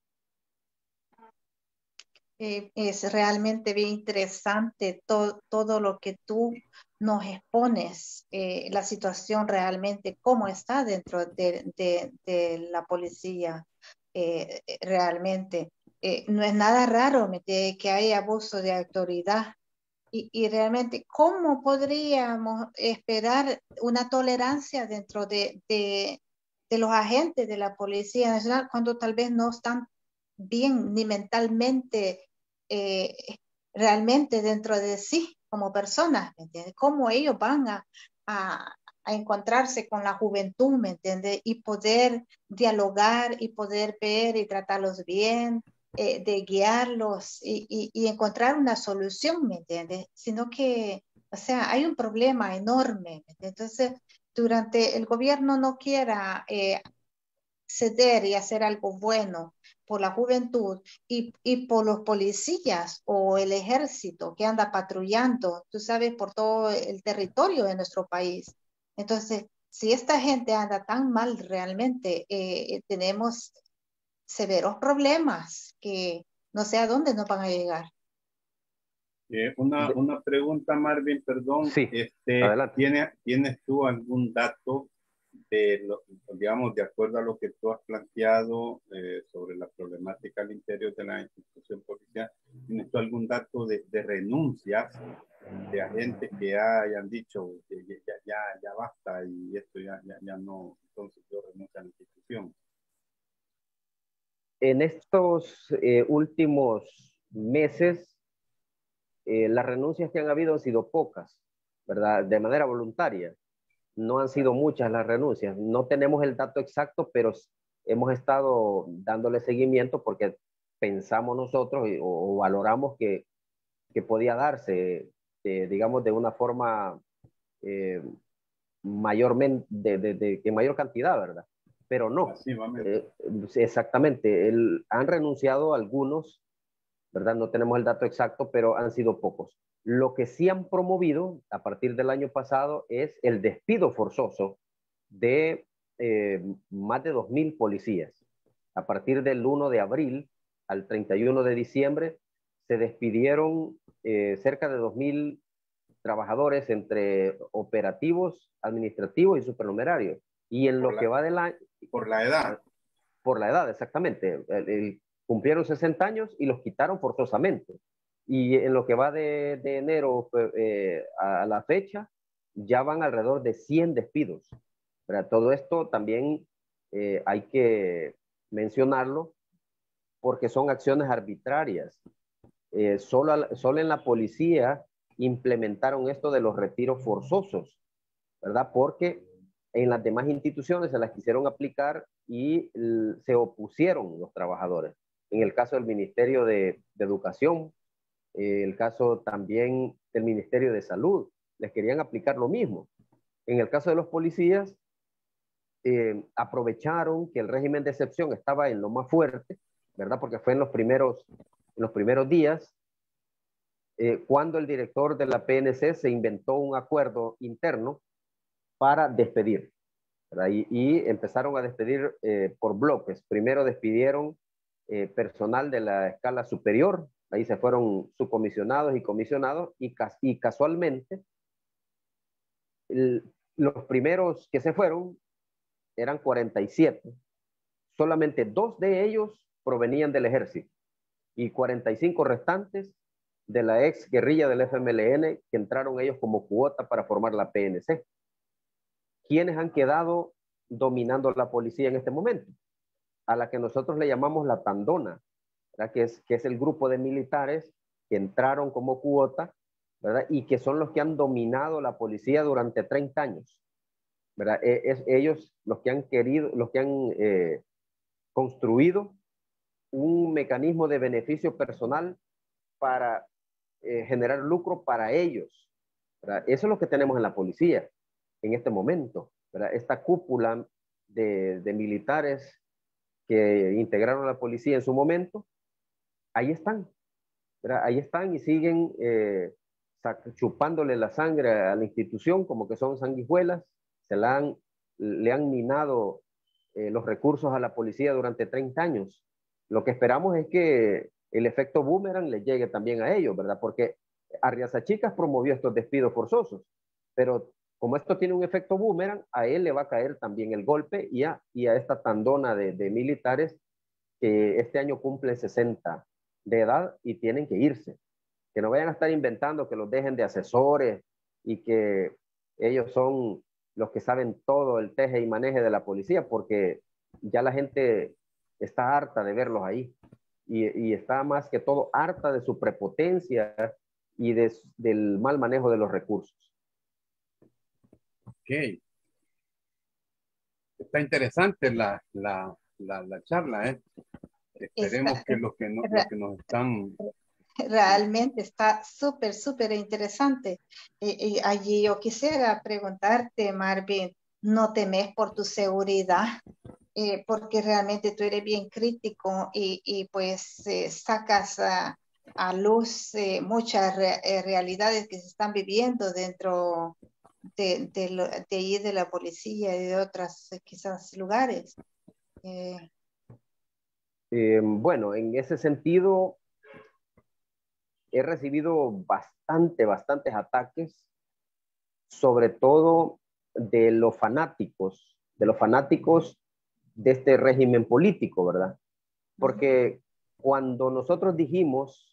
Eh, es realmente bien interesante to todo lo que tú nos expones, eh, la situación realmente, cómo está dentro de, de, de la policía eh, realmente. Eh, no es nada raro de que hay abuso de autoridad y, y realmente cómo podríamos esperar una tolerancia dentro de, de, de los agentes de la Policía Nacional cuando tal vez no están bien ni mentalmente eh, realmente dentro de sí como personas, ¿me entiendes? Cómo ellos van a, a, a encontrarse con la juventud, ¿me entiendes? Y poder dialogar y poder ver y tratarlos bien, eh, de guiarlos y, y, y encontrar una solución, ¿me entiendes? Sino que, o sea, hay un problema enorme, ¿me entiendes? Entonces, durante el gobierno no quiera eh, ceder y hacer algo bueno por la juventud y, y por los policías o el ejército que anda patrullando, tú sabes, por todo el territorio de nuestro país. Entonces, si esta gente anda tan mal realmente, eh, tenemos severos problemas que no sé a dónde nos van a llegar. Eh, una, una pregunta, Marvin, perdón. Sí, este, adelante. ¿tiene, ¿Tienes tú algún dato de, lo, digamos, de acuerdo a lo que tú has planteado eh, sobre la problemática al interior de la institución policial? ¿Tienes tú algún dato de, de renuncias de agentes que hayan dicho que ya, ya, ya basta y esto ya, ya, ya no, entonces yo renuncio a la institución? En estos eh, últimos meses, eh, las renuncias que han habido han sido pocas, ¿verdad? De manera voluntaria. No han sido muchas las renuncias. No tenemos el dato exacto, pero hemos estado dándole seguimiento porque pensamos nosotros o, o valoramos que, que podía darse, eh, digamos, de una forma eh, mayormente, de, de, de, de mayor cantidad, ¿verdad? Pero no. Eh, exactamente. El, han renunciado algunos, ¿verdad? No tenemos el dato exacto, pero han sido pocos. Lo que sí han promovido a partir del año pasado es el despido forzoso de eh, más de dos mil policías. A partir del primero de abril al treinta y uno de diciembre se despidieron eh, cerca de dos mil trabajadores entre operativos, administrativos y supernumerarios. Y en lo la, que va de la... Por la edad. Por la edad, exactamente. El, el, cumplieron sesenta años y los quitaron forzosamente. Y en lo que va de, de enero eh, a la fecha, ya van alrededor de cien despidos. ¿Verdad? Todo esto también eh, hay que mencionarlo porque son acciones arbitrarias. Eh, solo, solo en la policía implementaron esto de los retiros forzosos, ¿verdad? Porque en las demás instituciones se las quisieron aplicar y se opusieron los trabajadores. En el caso del Ministerio de, de Educación, eh, el caso también del Ministerio de Salud, les querían aplicar lo mismo. En el caso de los policías, eh, aprovecharon que el régimen de excepción estaba en lo más fuerte, ¿verdad? Porque fue en los primeros, en los primeros días, eh, cuando el director de la P N C se inventó un acuerdo interno para despedir, ¿verdad? Y, y empezaron a despedir eh, por bloques. Primero despidieron eh, personal de la escala superior, ahí se fueron subcomisionados y comisionados, y, y casualmente el, los primeros que se fueron eran cuarenta y siete. Solamente dos de ellos provenían del ejército y cuarenta y cinco restantes de la ex guerrilla del F M L N, que entraron ellos como cuota para formar la P N C. ¿Quiénes han quedado dominando la policía en este momento? A la que nosotros le llamamos la tandona, ¿verdad? Que es, que es el grupo de militares que entraron como cuota, ¿verdad? Y que son los que han dominado la policía durante treinta años, ¿verdad? Es ellos los que han querido, los que han eh, construido un mecanismo de beneficio personal para eh, generar lucro para ellos, ¿verdad? Eso es lo que tenemos en la policía en este momento, ¿verdad? Esta cúpula de, de militares que integraron a la policía en su momento, ahí están, ¿verdad? Ahí están y siguen eh, chupándole la sangre a la institución como que son sanguijuelas, se la han, le han minado eh, los recursos a la policía durante treinta años. Lo que esperamos es que el efecto boomerang le llegue también a ellos, ¿verdad? Porque Arriazachicas promovió estos despidos forzosos, pero como esto tiene un efecto boomerang, a él le va a caer también el golpe y a, y a esta tandona de, de militares que este año cumplen sesenta de edad y tienen que irse. Que no vayan a estar inventando que los dejen de asesores y que ellos son los que saben todo el teje y maneje de la policía, porque ya la gente está harta de verlos ahí y, y está más que todo harta de su prepotencia y de, del mal manejo de los recursos. Ok. Está interesante la, la, la, la charla, ¿eh? Esperemos está, que, los que, no, los que nos están... Realmente está súper, súper interesante. Y, y allí yo quisiera preguntarte, Marvin, ¿no temes por tu seguridad? Eh, porque realmente tú eres bien crítico y, y pues eh, sacas a, a luz eh, muchas re, eh, realidades que se están viviendo dentro de, de, lo, de allí de la policía y de otros eh, quizás lugares. Eh, eh, bueno, en ese sentido he recibido bastante, bastantes ataques, sobre todo de los fanáticos, de los fanáticos de este régimen político, ¿verdad? Porque cuando nosotros dijimos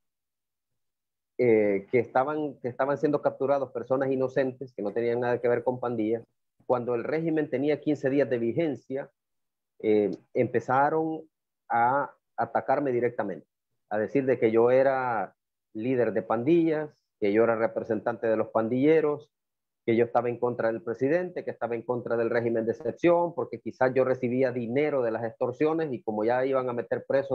eh, que, estaban, que estaban siendo capturados personas inocentes que no tenían nada que ver con pandillas, cuando el régimen tenía quince días de vigencia, eh, empezaron a atacarme directamente, a decir de que yo era líder de pandillas, que yo era representante de los pandilleros, que yo estaba en contra del presidente, que estaba en contra del régimen de excepción, porque quizás yo recibía dinero de las extorsiones y como ya iban a meter presos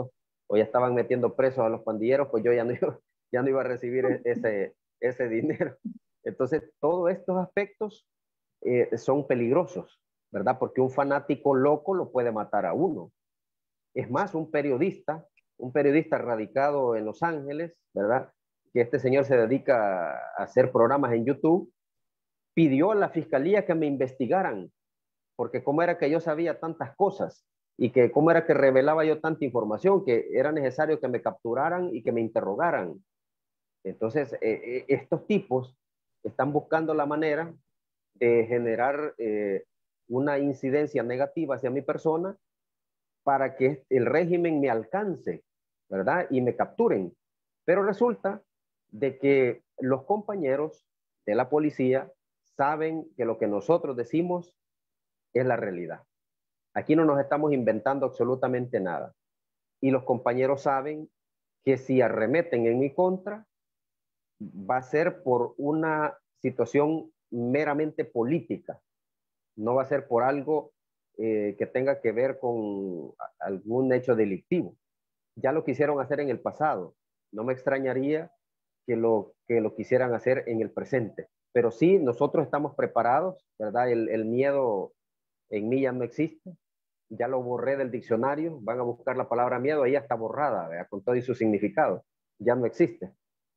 o ya estaban metiendo presos a los pandilleros, pues yo ya no iba, ya no iba a recibir ese, ese dinero. Entonces, todos estos aspectos eh, son peligrosos, ¿verdad? Porque un fanático loco lo puede matar a uno. Es más, un periodista, un periodista radicado en Los Ángeles, ¿verdad? Que este señor se dedica a hacer programas en YouTube, pidió a la fiscalía que me investigaran, porque cómo era que yo sabía tantas cosas y que cómo era que revelaba yo tanta información, que era necesario que me capturaran y que me interrogaran. Entonces, eh, estos tipos están buscando la manera de generar eh, una incidencia negativa hacia mi persona para que el régimen me alcance, ¿verdad? Y me capturen. Pero resulta de que los compañeros de la policía saben que lo que nosotros decimos es la realidad. Aquí no nos estamos inventando absolutamente nada. Y los compañeros saben que si arremeten en mi contra, va a ser por una situación meramente política. No va a ser por algo eh, que tenga que ver con algún hecho delictivo. Ya lo quisieron hacer en el pasado. No me extrañaría que lo, que lo quisieran hacer en el presente. Pero sí, nosotros estamos preparados, ¿verdad? El, el miedo en mí ya no existe. Ya lo borré del diccionario. Van a buscar la palabra miedo, ahí está borrada, ¿verdad? Con todo y su significado. Ya no existe.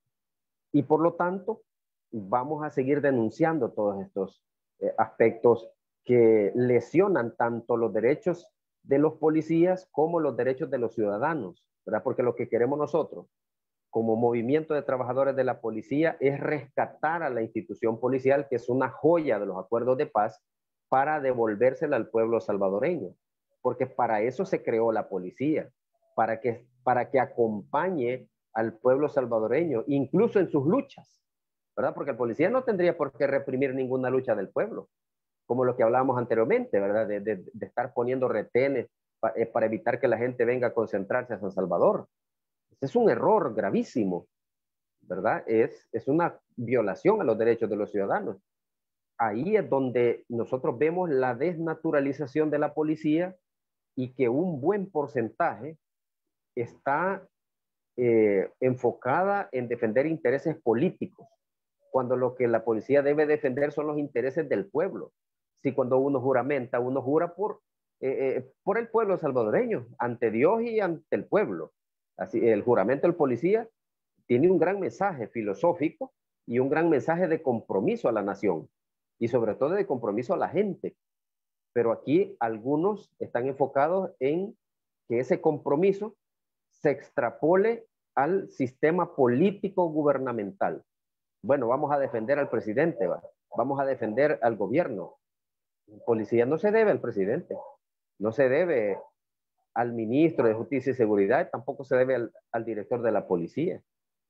Y por lo tanto, vamos a seguir denunciando todos estos eh, aspectos que lesionan tanto los derechos de los policías como los derechos de los ciudadanos, ¿verdad? Porque lo que queremos nosotros, como movimiento de trabajadores de la policía, es rescatar a la institución policial, que es una joya de los acuerdos de paz, para devolvérsela al pueblo salvadoreño. Porque para eso se creó la policía, para que, para que acompañe al pueblo salvadoreño, incluso en sus luchas, ¿verdad? Porque el policía no tendría por qué reprimir ninguna lucha del pueblo, como lo que hablábamos anteriormente, ¿verdad? De, de, de estar poniendo retenes pa, eh, para evitar que la gente venga a concentrarse a San Salvador. Ese es un error gravísimo, ¿verdad? Es, es una violación a los derechos de los ciudadanos. Ahí es donde nosotros vemos la desnaturalización de la policía y que un buen porcentaje está eh, enfocada en defender intereses políticos, cuando lo que la policía debe defender son los intereses del pueblo. Si cuando uno juramenta, uno jura por, eh, eh, por el pueblo salvadoreño, ante Dios y ante el pueblo. Así, el juramento del policía tiene un gran mensaje filosófico y un gran mensaje de compromiso a la nación y sobre todo de compromiso a la gente. Pero aquí algunos están enfocados en que ese compromiso se extrapole al sistema político gubernamental. Bueno, vamos a defender al presidente, ¿va? Vamos a defender al gobierno. La policía no se debe al presidente, no se debe al ministro de Justicia y Seguridad, tampoco se debe al, al director de la policía.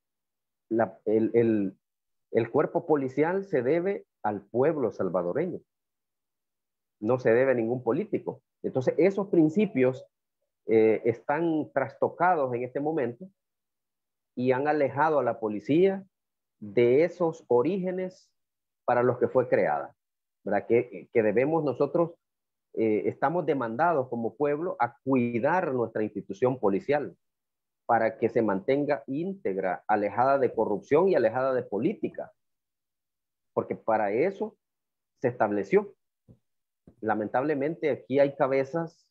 La, el, el, el cuerpo policial se debe al pueblo salvadoreño, no se debe a ningún político. Entonces, esos principios eh, están trastocados en este momento y han alejado a la policía de esos orígenes para los que fue creada, ¿verdad? Que, que debemos nosotros, eh, estamos demandados como pueblo a cuidar nuestra institución policial para que se mantenga íntegra, alejada de corrupción y alejada de política, porque para eso se estableció. Lamentablemente aquí hay cabezas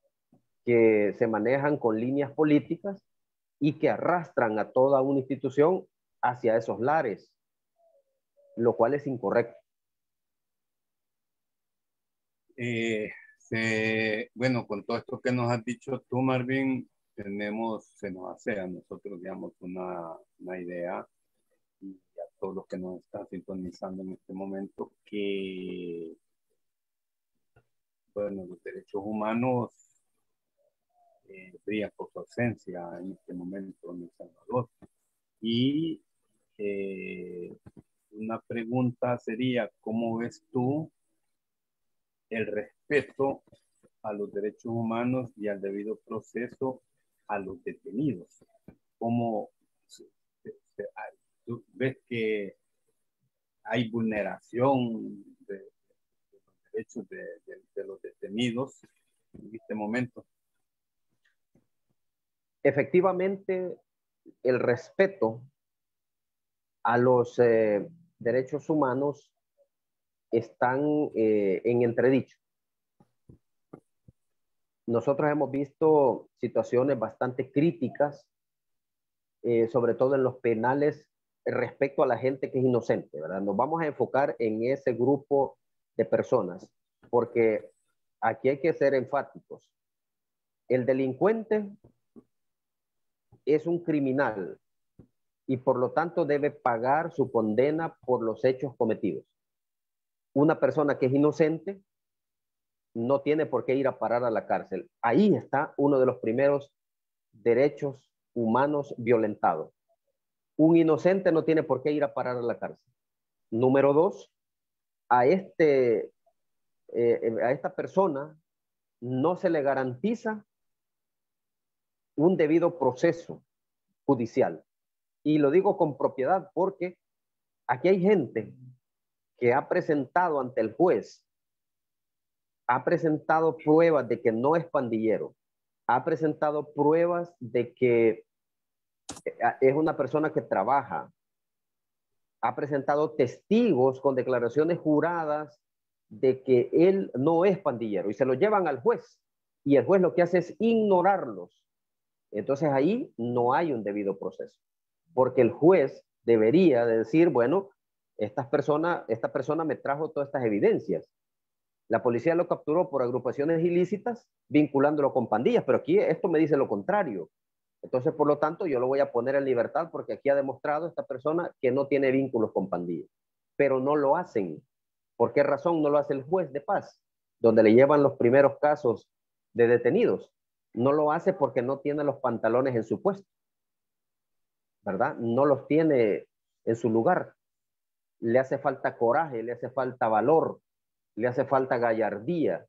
que se manejan con líneas políticas y que arrastran a toda una institución hacia esos lares, lo cual es incorrecto. Eh, se, bueno, con todo esto que nos has dicho tú, Marvin, tenemos, se nos hace a nosotros, digamos, una, una idea, y a todos los que nos están sintonizando en este momento, que, bueno, los derechos humanos eh, brillan por su ausencia en este momento en El Salvador. Y eh, una pregunta sería, ¿cómo ves tú el respeto a los derechos humanos y al debido proceso a los detenidos? ¿Cómo se, se, se, tú ves que hay vulneración de, de los derechos de, de, de los detenidos en este momento? efectivamente, el respeto a los eh, derechos humanos están eh, en entredicho. Nosotros hemos visto situaciones bastante críticas, eh, sobre todo en los penales, respecto a la gente que es inocente, ¿verdad? Nos vamos a enfocar en ese grupo de personas, porque aquí hay que ser enfáticos. El delincuente es un criminal y por lo tanto debe pagar su condena por los hechos cometidos. Una persona que es inocente no tiene por qué ir a parar a la cárcel. Ahí está uno de los primeros derechos humanos violentados. Un inocente no tiene por qué ir a parar a la cárcel. Número dos, a, este, eh, a esta persona no se le garantiza un debido proceso judicial. Y lo digo con propiedad porque aquí hay gente que ha presentado ante el juez, ha presentado pruebas de que no es pandillero, ha presentado pruebas de que es una persona que trabaja, ha presentado testigos con declaraciones juradas de que él no es pandillero y se lo llevan al juez y el juez lo que hace es ignorarlos. Entonces ahí no hay un debido proceso, porque el juez debería de decir, bueno, estas personas, esta persona me trajo todas estas evidencias. La policía lo capturó por agrupaciones ilícitas, vinculándolo con pandillas, pero aquí esto me dice lo contrario. Entonces, por lo tanto, yo lo voy a poner en libertad porque aquí ha demostrado esta persona que no tiene vínculos con pandillas. Pero no lo hacen. ¿Por qué razón no lo hace el juez de paz, donde le llevan los primeros casos de detenidos? No lo hace porque no tiene los pantalones en su puesto, ¿verdad? No los tiene en su lugar. Le hace falta coraje, le hace falta valor, le hace falta gallardía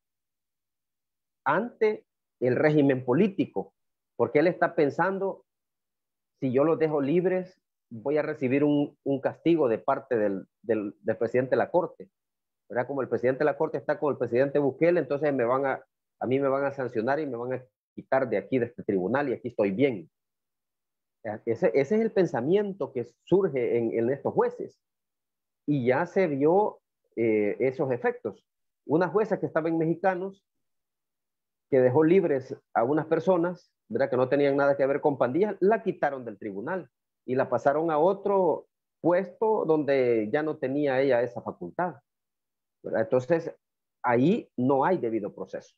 ante el régimen político, porque él está pensando, si yo los dejo libres, voy a recibir un, un castigo de parte del, del, del presidente de la Corte, ¿verdad? Como el presidente de la Corte está con el presidente Bukele, entonces me van a, a mí me van a sancionar y me van a quitar de aquí, de este tribunal, y aquí estoy bien. Ese, ese es el pensamiento que surge en, en estos jueces. Y ya se vio eh, esos efectos. Una jueza que estaba en Mexicanos, que dejó libres a unas personas, ¿verdad?, que no tenían nada que ver con pandillas, la quitaron del tribunal y la pasaron a otro puesto donde ya no tenía ella esa facultad, ¿verdad? Entonces, ahí no hay debido proceso.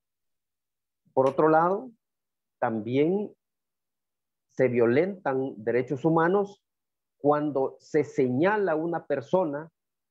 Por otro lado, también se violentan derechos humanos cuando se señala a una persona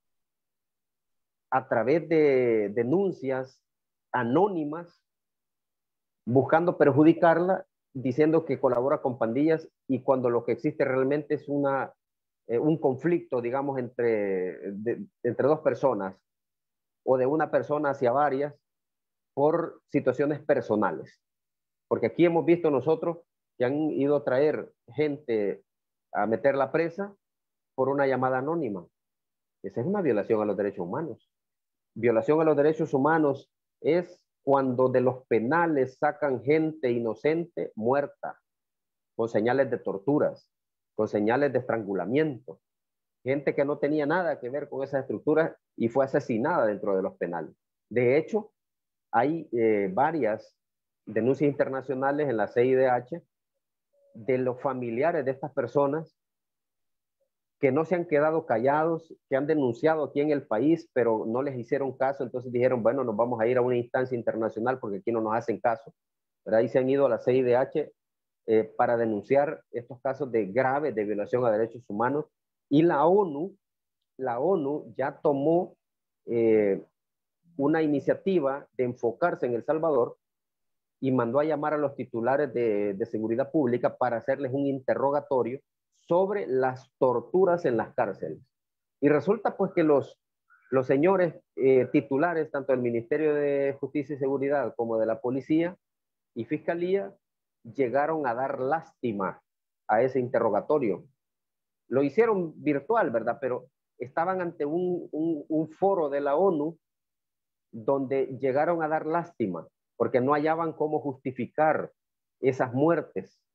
a través de denuncias anónimas, buscando perjudicarla, diciendo que colabora con pandillas, y cuando lo que existe realmente es una, eh, un conflicto, digamos, entre, de, entre dos personas, o de una persona hacia varias, por situaciones personales. Porque aquí hemos visto nosotros que han ido a traer gente a meter la presa por una llamada anónima. Esa es una violación a los derechos humanos. Violación a los derechos humanos es cuando de los penales sacan gente inocente muerta, con señales de torturas, con señales de estrangulamiento, gente que no tenía nada que ver con esas estructuras y fue asesinada dentro de los penales. De hecho, hay eh, varias denuncias internacionales en la C I D H de los familiares de estas personas que no se han quedado callados, que han denunciado aquí en el país, pero no les hicieron caso, entonces dijeron, bueno, nos vamos a ir a una instancia internacional porque aquí no nos hacen caso, ¿verdad? Y se han ido a la C I D H eh, para denunciar estos casos de graves de violación a derechos humanos, y la ONU, la ONU ya tomó eh, una iniciativa de enfocarse en El Salvador y mandó a llamar a los titulares de, de seguridad pública para hacerles un interrogatorio sobre las torturas en las cárceles. Y resulta pues que los, los señores eh, titulares, tanto del Ministerio de Justicia y Seguridad como de la Policía y Fiscalía, llegaron a dar lástima a ese interrogatorio. Lo hicieron virtual, ¿verdad? Pero estaban ante un, un, un foro de la ONU donde llegaron a dar lástima porque no hallaban cómo justificar esas muertes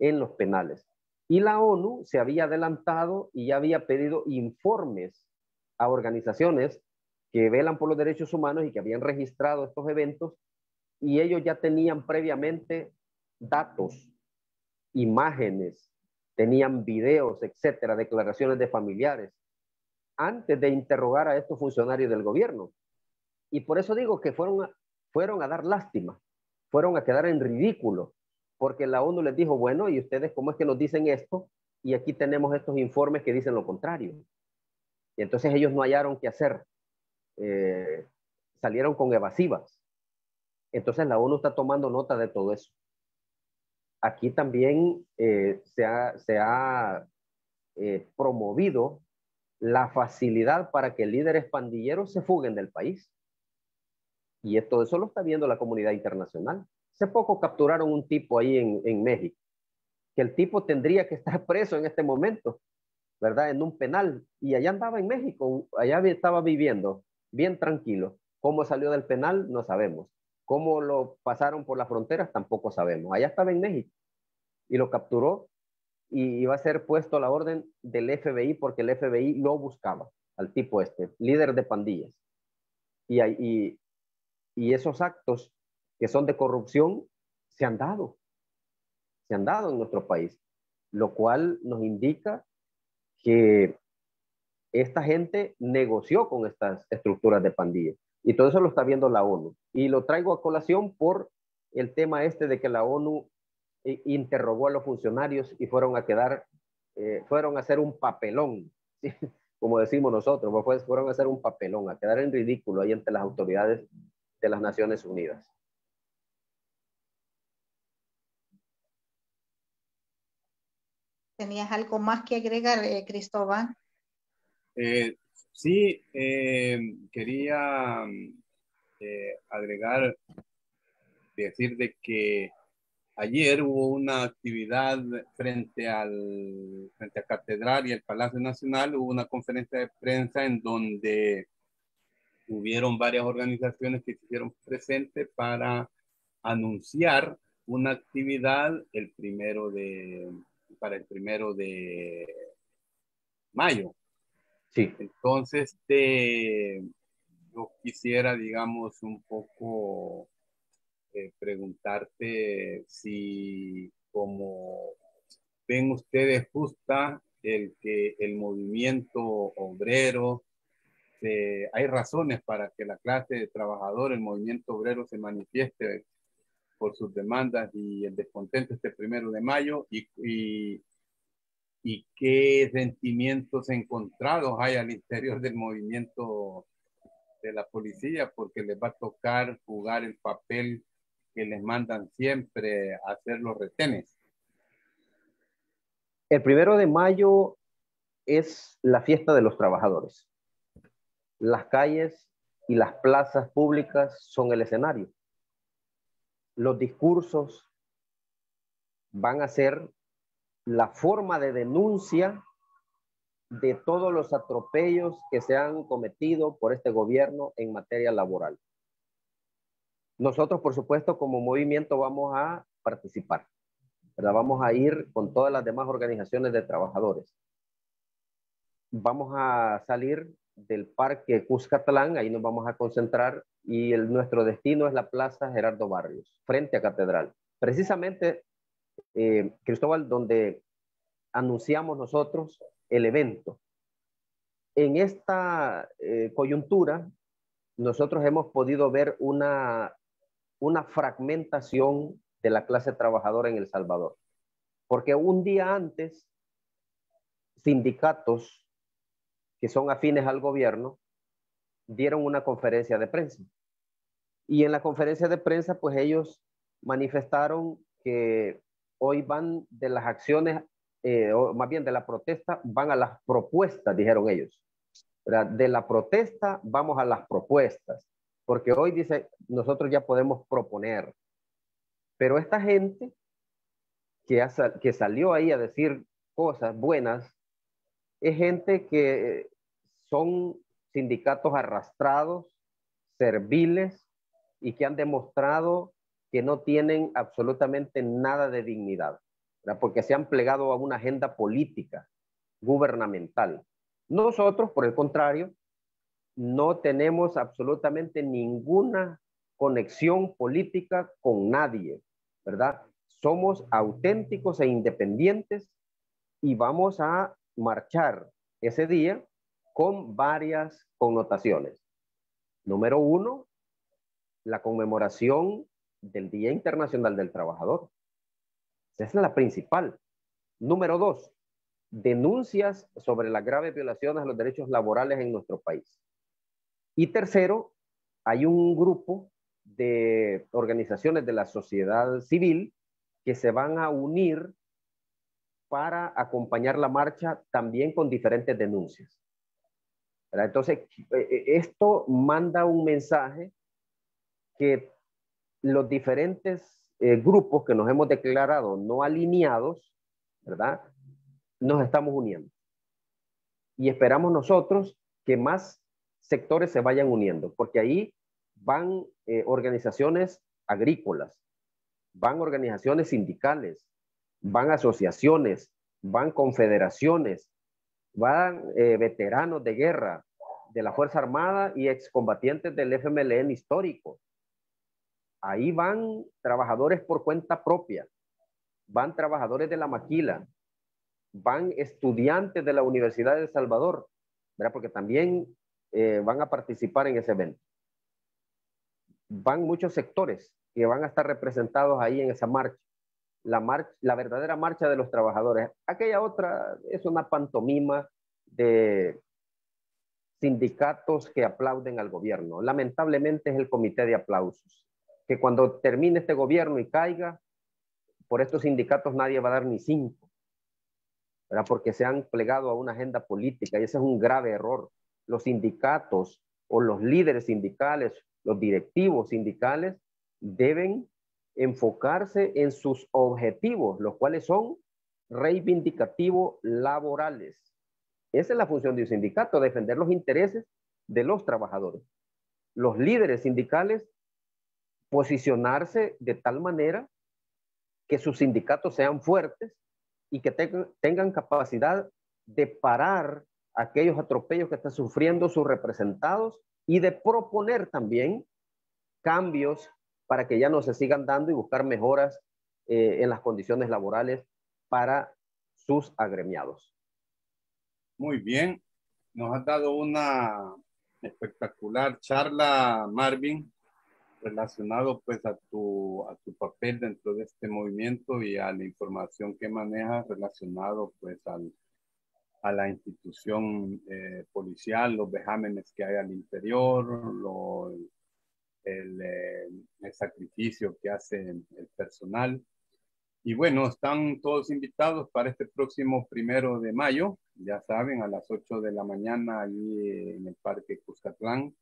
en los penales. Y la ONU se había adelantado y ya había pedido informes a organizaciones que velan por los derechos humanos y que habían registrado estos eventos, y ellos ya tenían previamente datos, imágenes, tenían videos, etcétera, declaraciones de familiares, antes de interrogar a estos funcionarios del gobierno. Y por eso digo que fueron a, fueron a dar lástima, fueron a quedar en ridículo, porque la ONU les dijo, bueno, ¿y ustedes cómo es que nos dicen esto? Y aquí tenemos estos informes que dicen lo contrario. Y entonces ellos no hallaron qué hacer. Eh, salieron con evasivas. Entonces la ONU está tomando nota de todo eso. Aquí también eh, se ha, se ha eh, promovido la facilidad para que líderes pandilleros se fuguen del país. Y todo eso lo está viendo la comunidad internacional. Hace poco capturaron un tipo ahí en, en México, que el tipo tendría que estar preso en este momento, ¿verdad? En un penal. Y allá andaba en México, allá estaba viviendo bien tranquilo. ¿Cómo salió del penal? No sabemos. ¿Cómo lo pasaron por las fronteras? Tampoco sabemos. Allá estaba en México y lo capturó y iba a ser puesto a la orden del F B I porque el F B I lo buscaba al tipo este, líder de pandillas. Y, y, y esos actos que son de corrupción se han dado, se han dado en nuestro país, lo cual nos indica que esta gente negoció con estas estructuras de pandillas. Y todo eso lo está viendo la ONU. Y lo traigo a colación por el tema este de que la ONU interrogó a los funcionarios y fueron a quedar, eh, fueron a hacer un papelón, ¿sí? Como decimos nosotros, pues fueron a hacer un papelón, a quedar en ridículo ahí ante las autoridades de las Naciones Unidas. ¿Tenías algo más que agregar, eh, Cristóbal? Eh, sí, eh, quería eh, agregar, decir de que ayer hubo una actividad frente al frente a Catedral y el Palacio Nacional, hubo una conferencia de prensa en donde hubieron varias organizaciones que se hicieron presentes para anunciar una actividad el primero de, para el primero de mayo. Sí. Entonces, este, yo quisiera, digamos, un poco eh, preguntarte si, como ven ustedes, justa el que el movimiento obrero, eh, hay razones para que la clase de trabajador, el movimiento obrero se manifieste por sus demandas y el descontento este primero de mayo, y, y y qué sentimientos encontrados hay al interior del movimiento de la policía, porque les va a tocar jugar el papel que les mandan siempre, hacer los retenes. El primero de mayo es la fiesta de los trabajadores. Las calles y las plazas públicas son el escenario. Los discursos van a ser la forma de denuncia de todos los atropellos que se han cometido por este gobierno en materia laboral. Nosotros, por supuesto, como movimiento vamos a participar, ¿verdad? Vamos a ir con todas las demás organizaciones de trabajadores. Vamos a salir del Parque Cuscatlán, ahí nos vamos a concentrar, y el, nuestro destino es la Plaza Gerardo Barrios, frente a Catedral. Precisamente, eh, Cristóbal, donde anunciamos nosotros el evento. En esta eh, coyuntura, nosotros hemos podido ver una, una fragmentación de la clase trabajadora en El Salvador. Porque un día antes, sindicatos que son afines al gobierno dieron una conferencia de prensa. Y en la conferencia de prensa, pues ellos manifestaron que hoy van de las acciones, eh, o más bien de la protesta, van a las propuestas, dijeron ellos. ¿Verdad? De la protesta vamos a las propuestas, porque hoy dice, nosotros ya podemos proponer. Pero esta gente que, ha, que salió ahí a decir cosas buenas, es gente que son sindicatos arrastrados, serviles, y que han demostrado que no tienen absolutamente nada de dignidad. ¿verdad? Porque se han plegado a una agenda política, gubernamental. Nosotros, por el contrario, no tenemos absolutamente ninguna conexión política con nadie, ¿verdad? Somos auténticos e independientes y vamos a marchar ese día con varias connotaciones. Número uno, la conmemoración del Día Internacional del Trabajador. Esa es la principal. Número dos, denuncias sobre las graves violaciones a los derechos laborales en nuestro país. Y tercero, hay un grupo de organizaciones de la sociedad civil que se van a unir para acompañar la marcha también con diferentes denuncias. ¿Verdad? Entonces, esto manda un mensaje que los diferentes eh, grupos que nos hemos declarado no alineados, ¿verdad?, nos estamos uniendo. Y esperamos nosotros que más sectores se vayan uniendo, porque ahí van eh, organizaciones agrícolas, van organizaciones sindicales, van asociaciones, van confederaciones, van eh, veteranos de guerra de la Fuerza Armada y excombatientes del F M L N histórico. Ahí van trabajadores por cuenta propia, van trabajadores de la maquila, van estudiantes de la Universidad de El Salvador, ¿verdad? Porque también eh, van a participar en ese evento. Van muchos sectores que van a estar representados ahí en esa marcha. La, marcha, la verdadera marcha de los trabajadores. Aquella otra es una pantomima de sindicatos que aplauden al gobierno. Lamentablemente es el comité de aplausos, que cuando termine este gobierno y caiga, por estos sindicatos nadie va a dar ni cinco, ¿verdad? Porque se han plegado a una agenda política y ese es un grave error. Los sindicatos o los líderes sindicales, los directivos sindicales deben enfocarse en sus objetivos, los cuales son reivindicativos laborales. Esa es la función de un sindicato, defender los intereses de los trabajadores. Los líderes sindicales posicionarse de tal manera que sus sindicatos sean fuertes y que tengan, tengan capacidad de parar aquellos atropellos que están sufriendo sus representados y de proponer también cambios para que ya no se sigan dando y buscar mejoras eh, en las condiciones laborales para sus agremiados. Muy bien, nos has dado una espectacular charla, Marvin, relacionado pues a tu, a tu papel dentro de este movimiento y a la información que manejas relacionado pues al, a la institución eh, policial, los vejámenes que hay al interior, lo, el, eh, el sacrificio que hace el personal. Y bueno, están todos invitados para este próximo primero de mayo, ya saben, a las ocho de la mañana allí en el Parque Cuscatlán.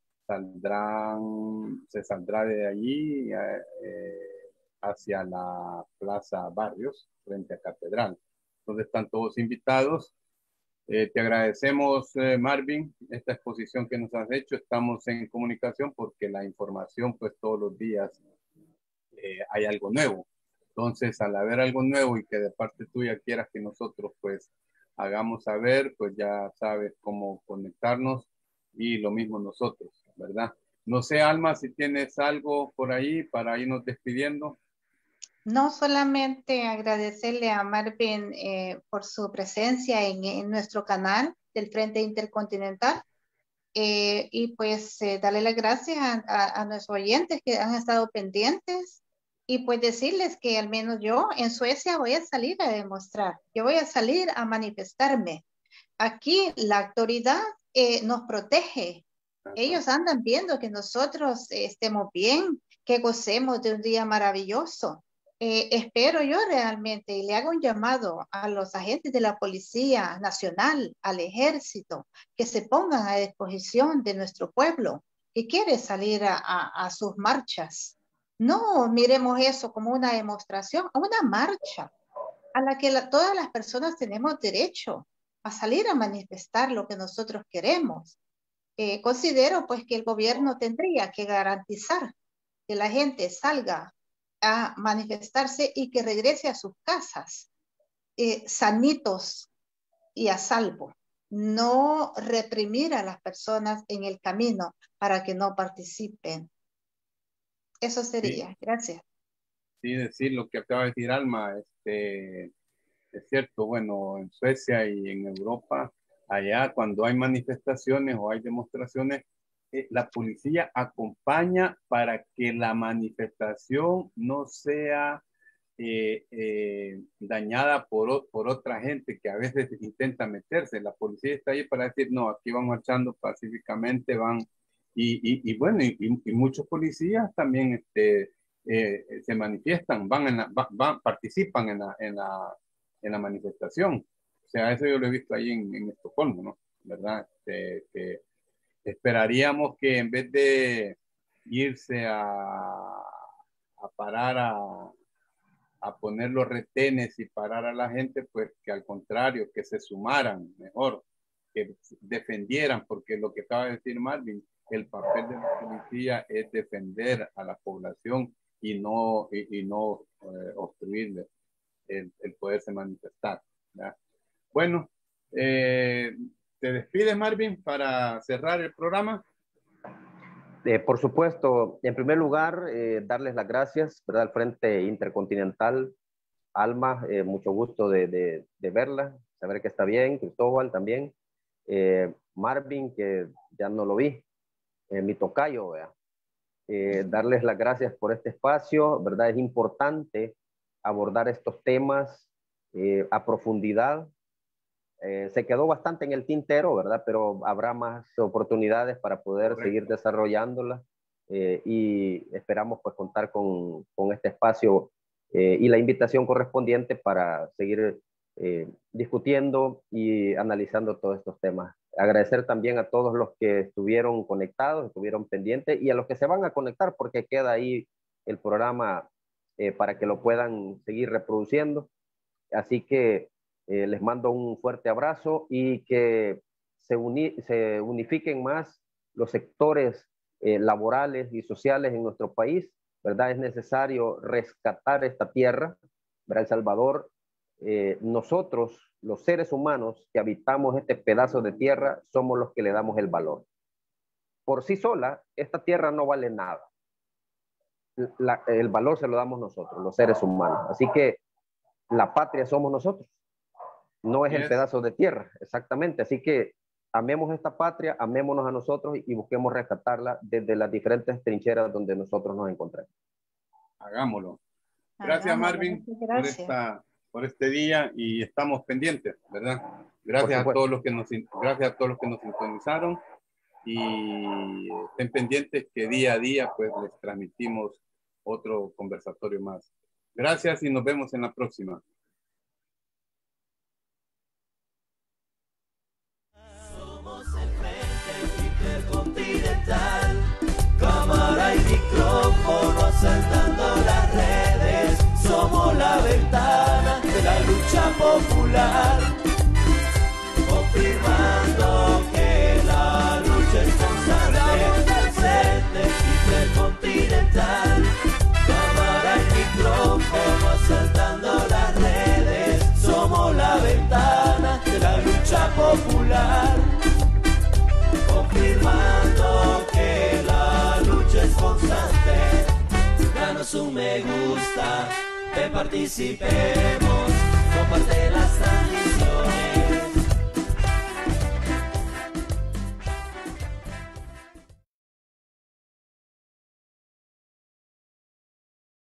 Saldrán, se saldrá de allí eh, hacia la Plaza Barrios, frente a Catedral. Entonces están todos invitados. Eh, te agradecemos, eh, Marvin, esta exposición que nos has hecho. Estamos en comunicación porque la información, pues todos los días eh, hay algo nuevo. Entonces, al haber algo nuevo y que de parte tuya quieras que nosotros pues hagamos saber, pues ya sabes cómo conectarnos y lo mismo nosotros, ¿verdad? No sé, Alma, si tienes algo por ahí para irnos despidiendo. No, solamente agradecerle a Marvin eh, por su presencia en, en nuestro canal del Frente Intercontinental eh, y pues eh, darle las gracias a, a, a nuestros oyentes que han estado pendientes. Y pues decirles que al menos yo en Suecia voy a salir a demostrar, yo voy a salir a manifestarme. Aquí la autoridad eh, nos protege. Ellos andan viendo que nosotros eh, estemos bien, que gocemos de un día maravilloso. Eh, espero yo realmente y le hago un llamado a los agentes de la Policía Nacional, al Ejército, que se pongan a disposición de nuestro pueblo que quiere salir a, a, a sus marchas. No miremos eso como una demostración, una marcha a la que la, todas las personas tenemos derecho a salir a manifestar lo que nosotros queremos. Eh, considero pues que el gobierno tendría que garantizar que la gente salga a manifestarse y que regrese a sus casas eh, sanitos y a salvo. No reprimir a las personas en el camino para que no participen. Eso sería. Sí. Gracias. Sí, decir lo que acaba de decir Alma, este, es cierto, bueno, en Suecia y en Europa, allá cuando hay manifestaciones o hay demostraciones, eh, la policía acompaña para que la manifestación no sea eh, eh, dañada por, por otra gente que a veces intenta meterse. La policía está ahí para decir, no, aquí van marchando pacíficamente, van, y, y, y bueno, y, y muchos policías también este, eh, se manifiestan, van, en la, van participan en la, en, la, en la manifestación. O sea, eso yo lo he visto ahí en, en Estocolmo, ¿no? ¿Verdad? Que, que esperaríamos que en vez de irse a, a parar a, a poner los retenes y parar a la gente, pues que al contrario, que se sumaran mejor, que defendieran, porque lo que acaba de decir Marvin, el papel de la policía es defender a la población y no, y, y no eh, obstruirle el, el poderse manifestar, ¿verdad? Bueno, eh, ¿te despides, Marvin, para cerrar el programa? Eh, por supuesto, en primer lugar, eh, darles las gracias, ¿verdad? Al Frente Intercontinental. Alma, eh, mucho gusto de, de, de verla, saber que está bien. Cristóbal también. Eh, Marvin, que ya no lo vi, eh, mi tocayo, ¿verdad? Eh, darles las gracias por este espacio, ¿verdad? Es importante abordar estos temas eh, a profundidad. Eh, se quedó bastante en el tintero, ¿verdad? Pero habrá más oportunidades para poder Correcto. seguir desarrollándola eh, y esperamos pues contar con, con este espacio eh, y la invitación correspondiente para seguir eh, discutiendo y analizando todos estos temas. Agradecer también a todos los que estuvieron conectados, estuvieron pendientes y a los que se van a conectar porque queda ahí el programa eh, para que lo puedan seguir reproduciendo. Así que Eh, les mando un fuerte abrazo y que se, uni se unifiquen más los sectores eh, laborales y sociales en nuestro país, ¿verdad? Es necesario rescatar esta tierra, ¿verdad? El Salvador, eh, nosotros, los seres humanos que habitamos este pedazo de tierra, somos los que le damos el valor. Por sí sola, esta tierra no vale nada. La, el valor se lo damos nosotros, los seres humanos. Así que la patria somos nosotros. No es yes. el pedazo de tierra, exactamente. Así que amemos esta patria, amémonos a nosotros y busquemos rescatarla desde las diferentes trincheras donde nosotros nos encontramos. Hagámoslo. Gracias, Hagámoslo. Marvin, Gracias. Por, esta, por este día y estamos pendientes, ¿verdad? Gracias a todos los que nos, gracias a todos los que nos sintonizaron y estén pendientes que día a día pues les transmitimos otro conversatorio más. Gracias y nos vemos en la próxima. Cámara y micrófono asaltando las redes, somos la ventana de la lucha popular, confirmando que la lucha es constante, presente intercontinental. Cámara y micrófono asaltando las redes, somos la ventana de la lucha popular, confirmando que la lucha es constante. Danos un me gusta, ven participemos, comparte las transmisiones.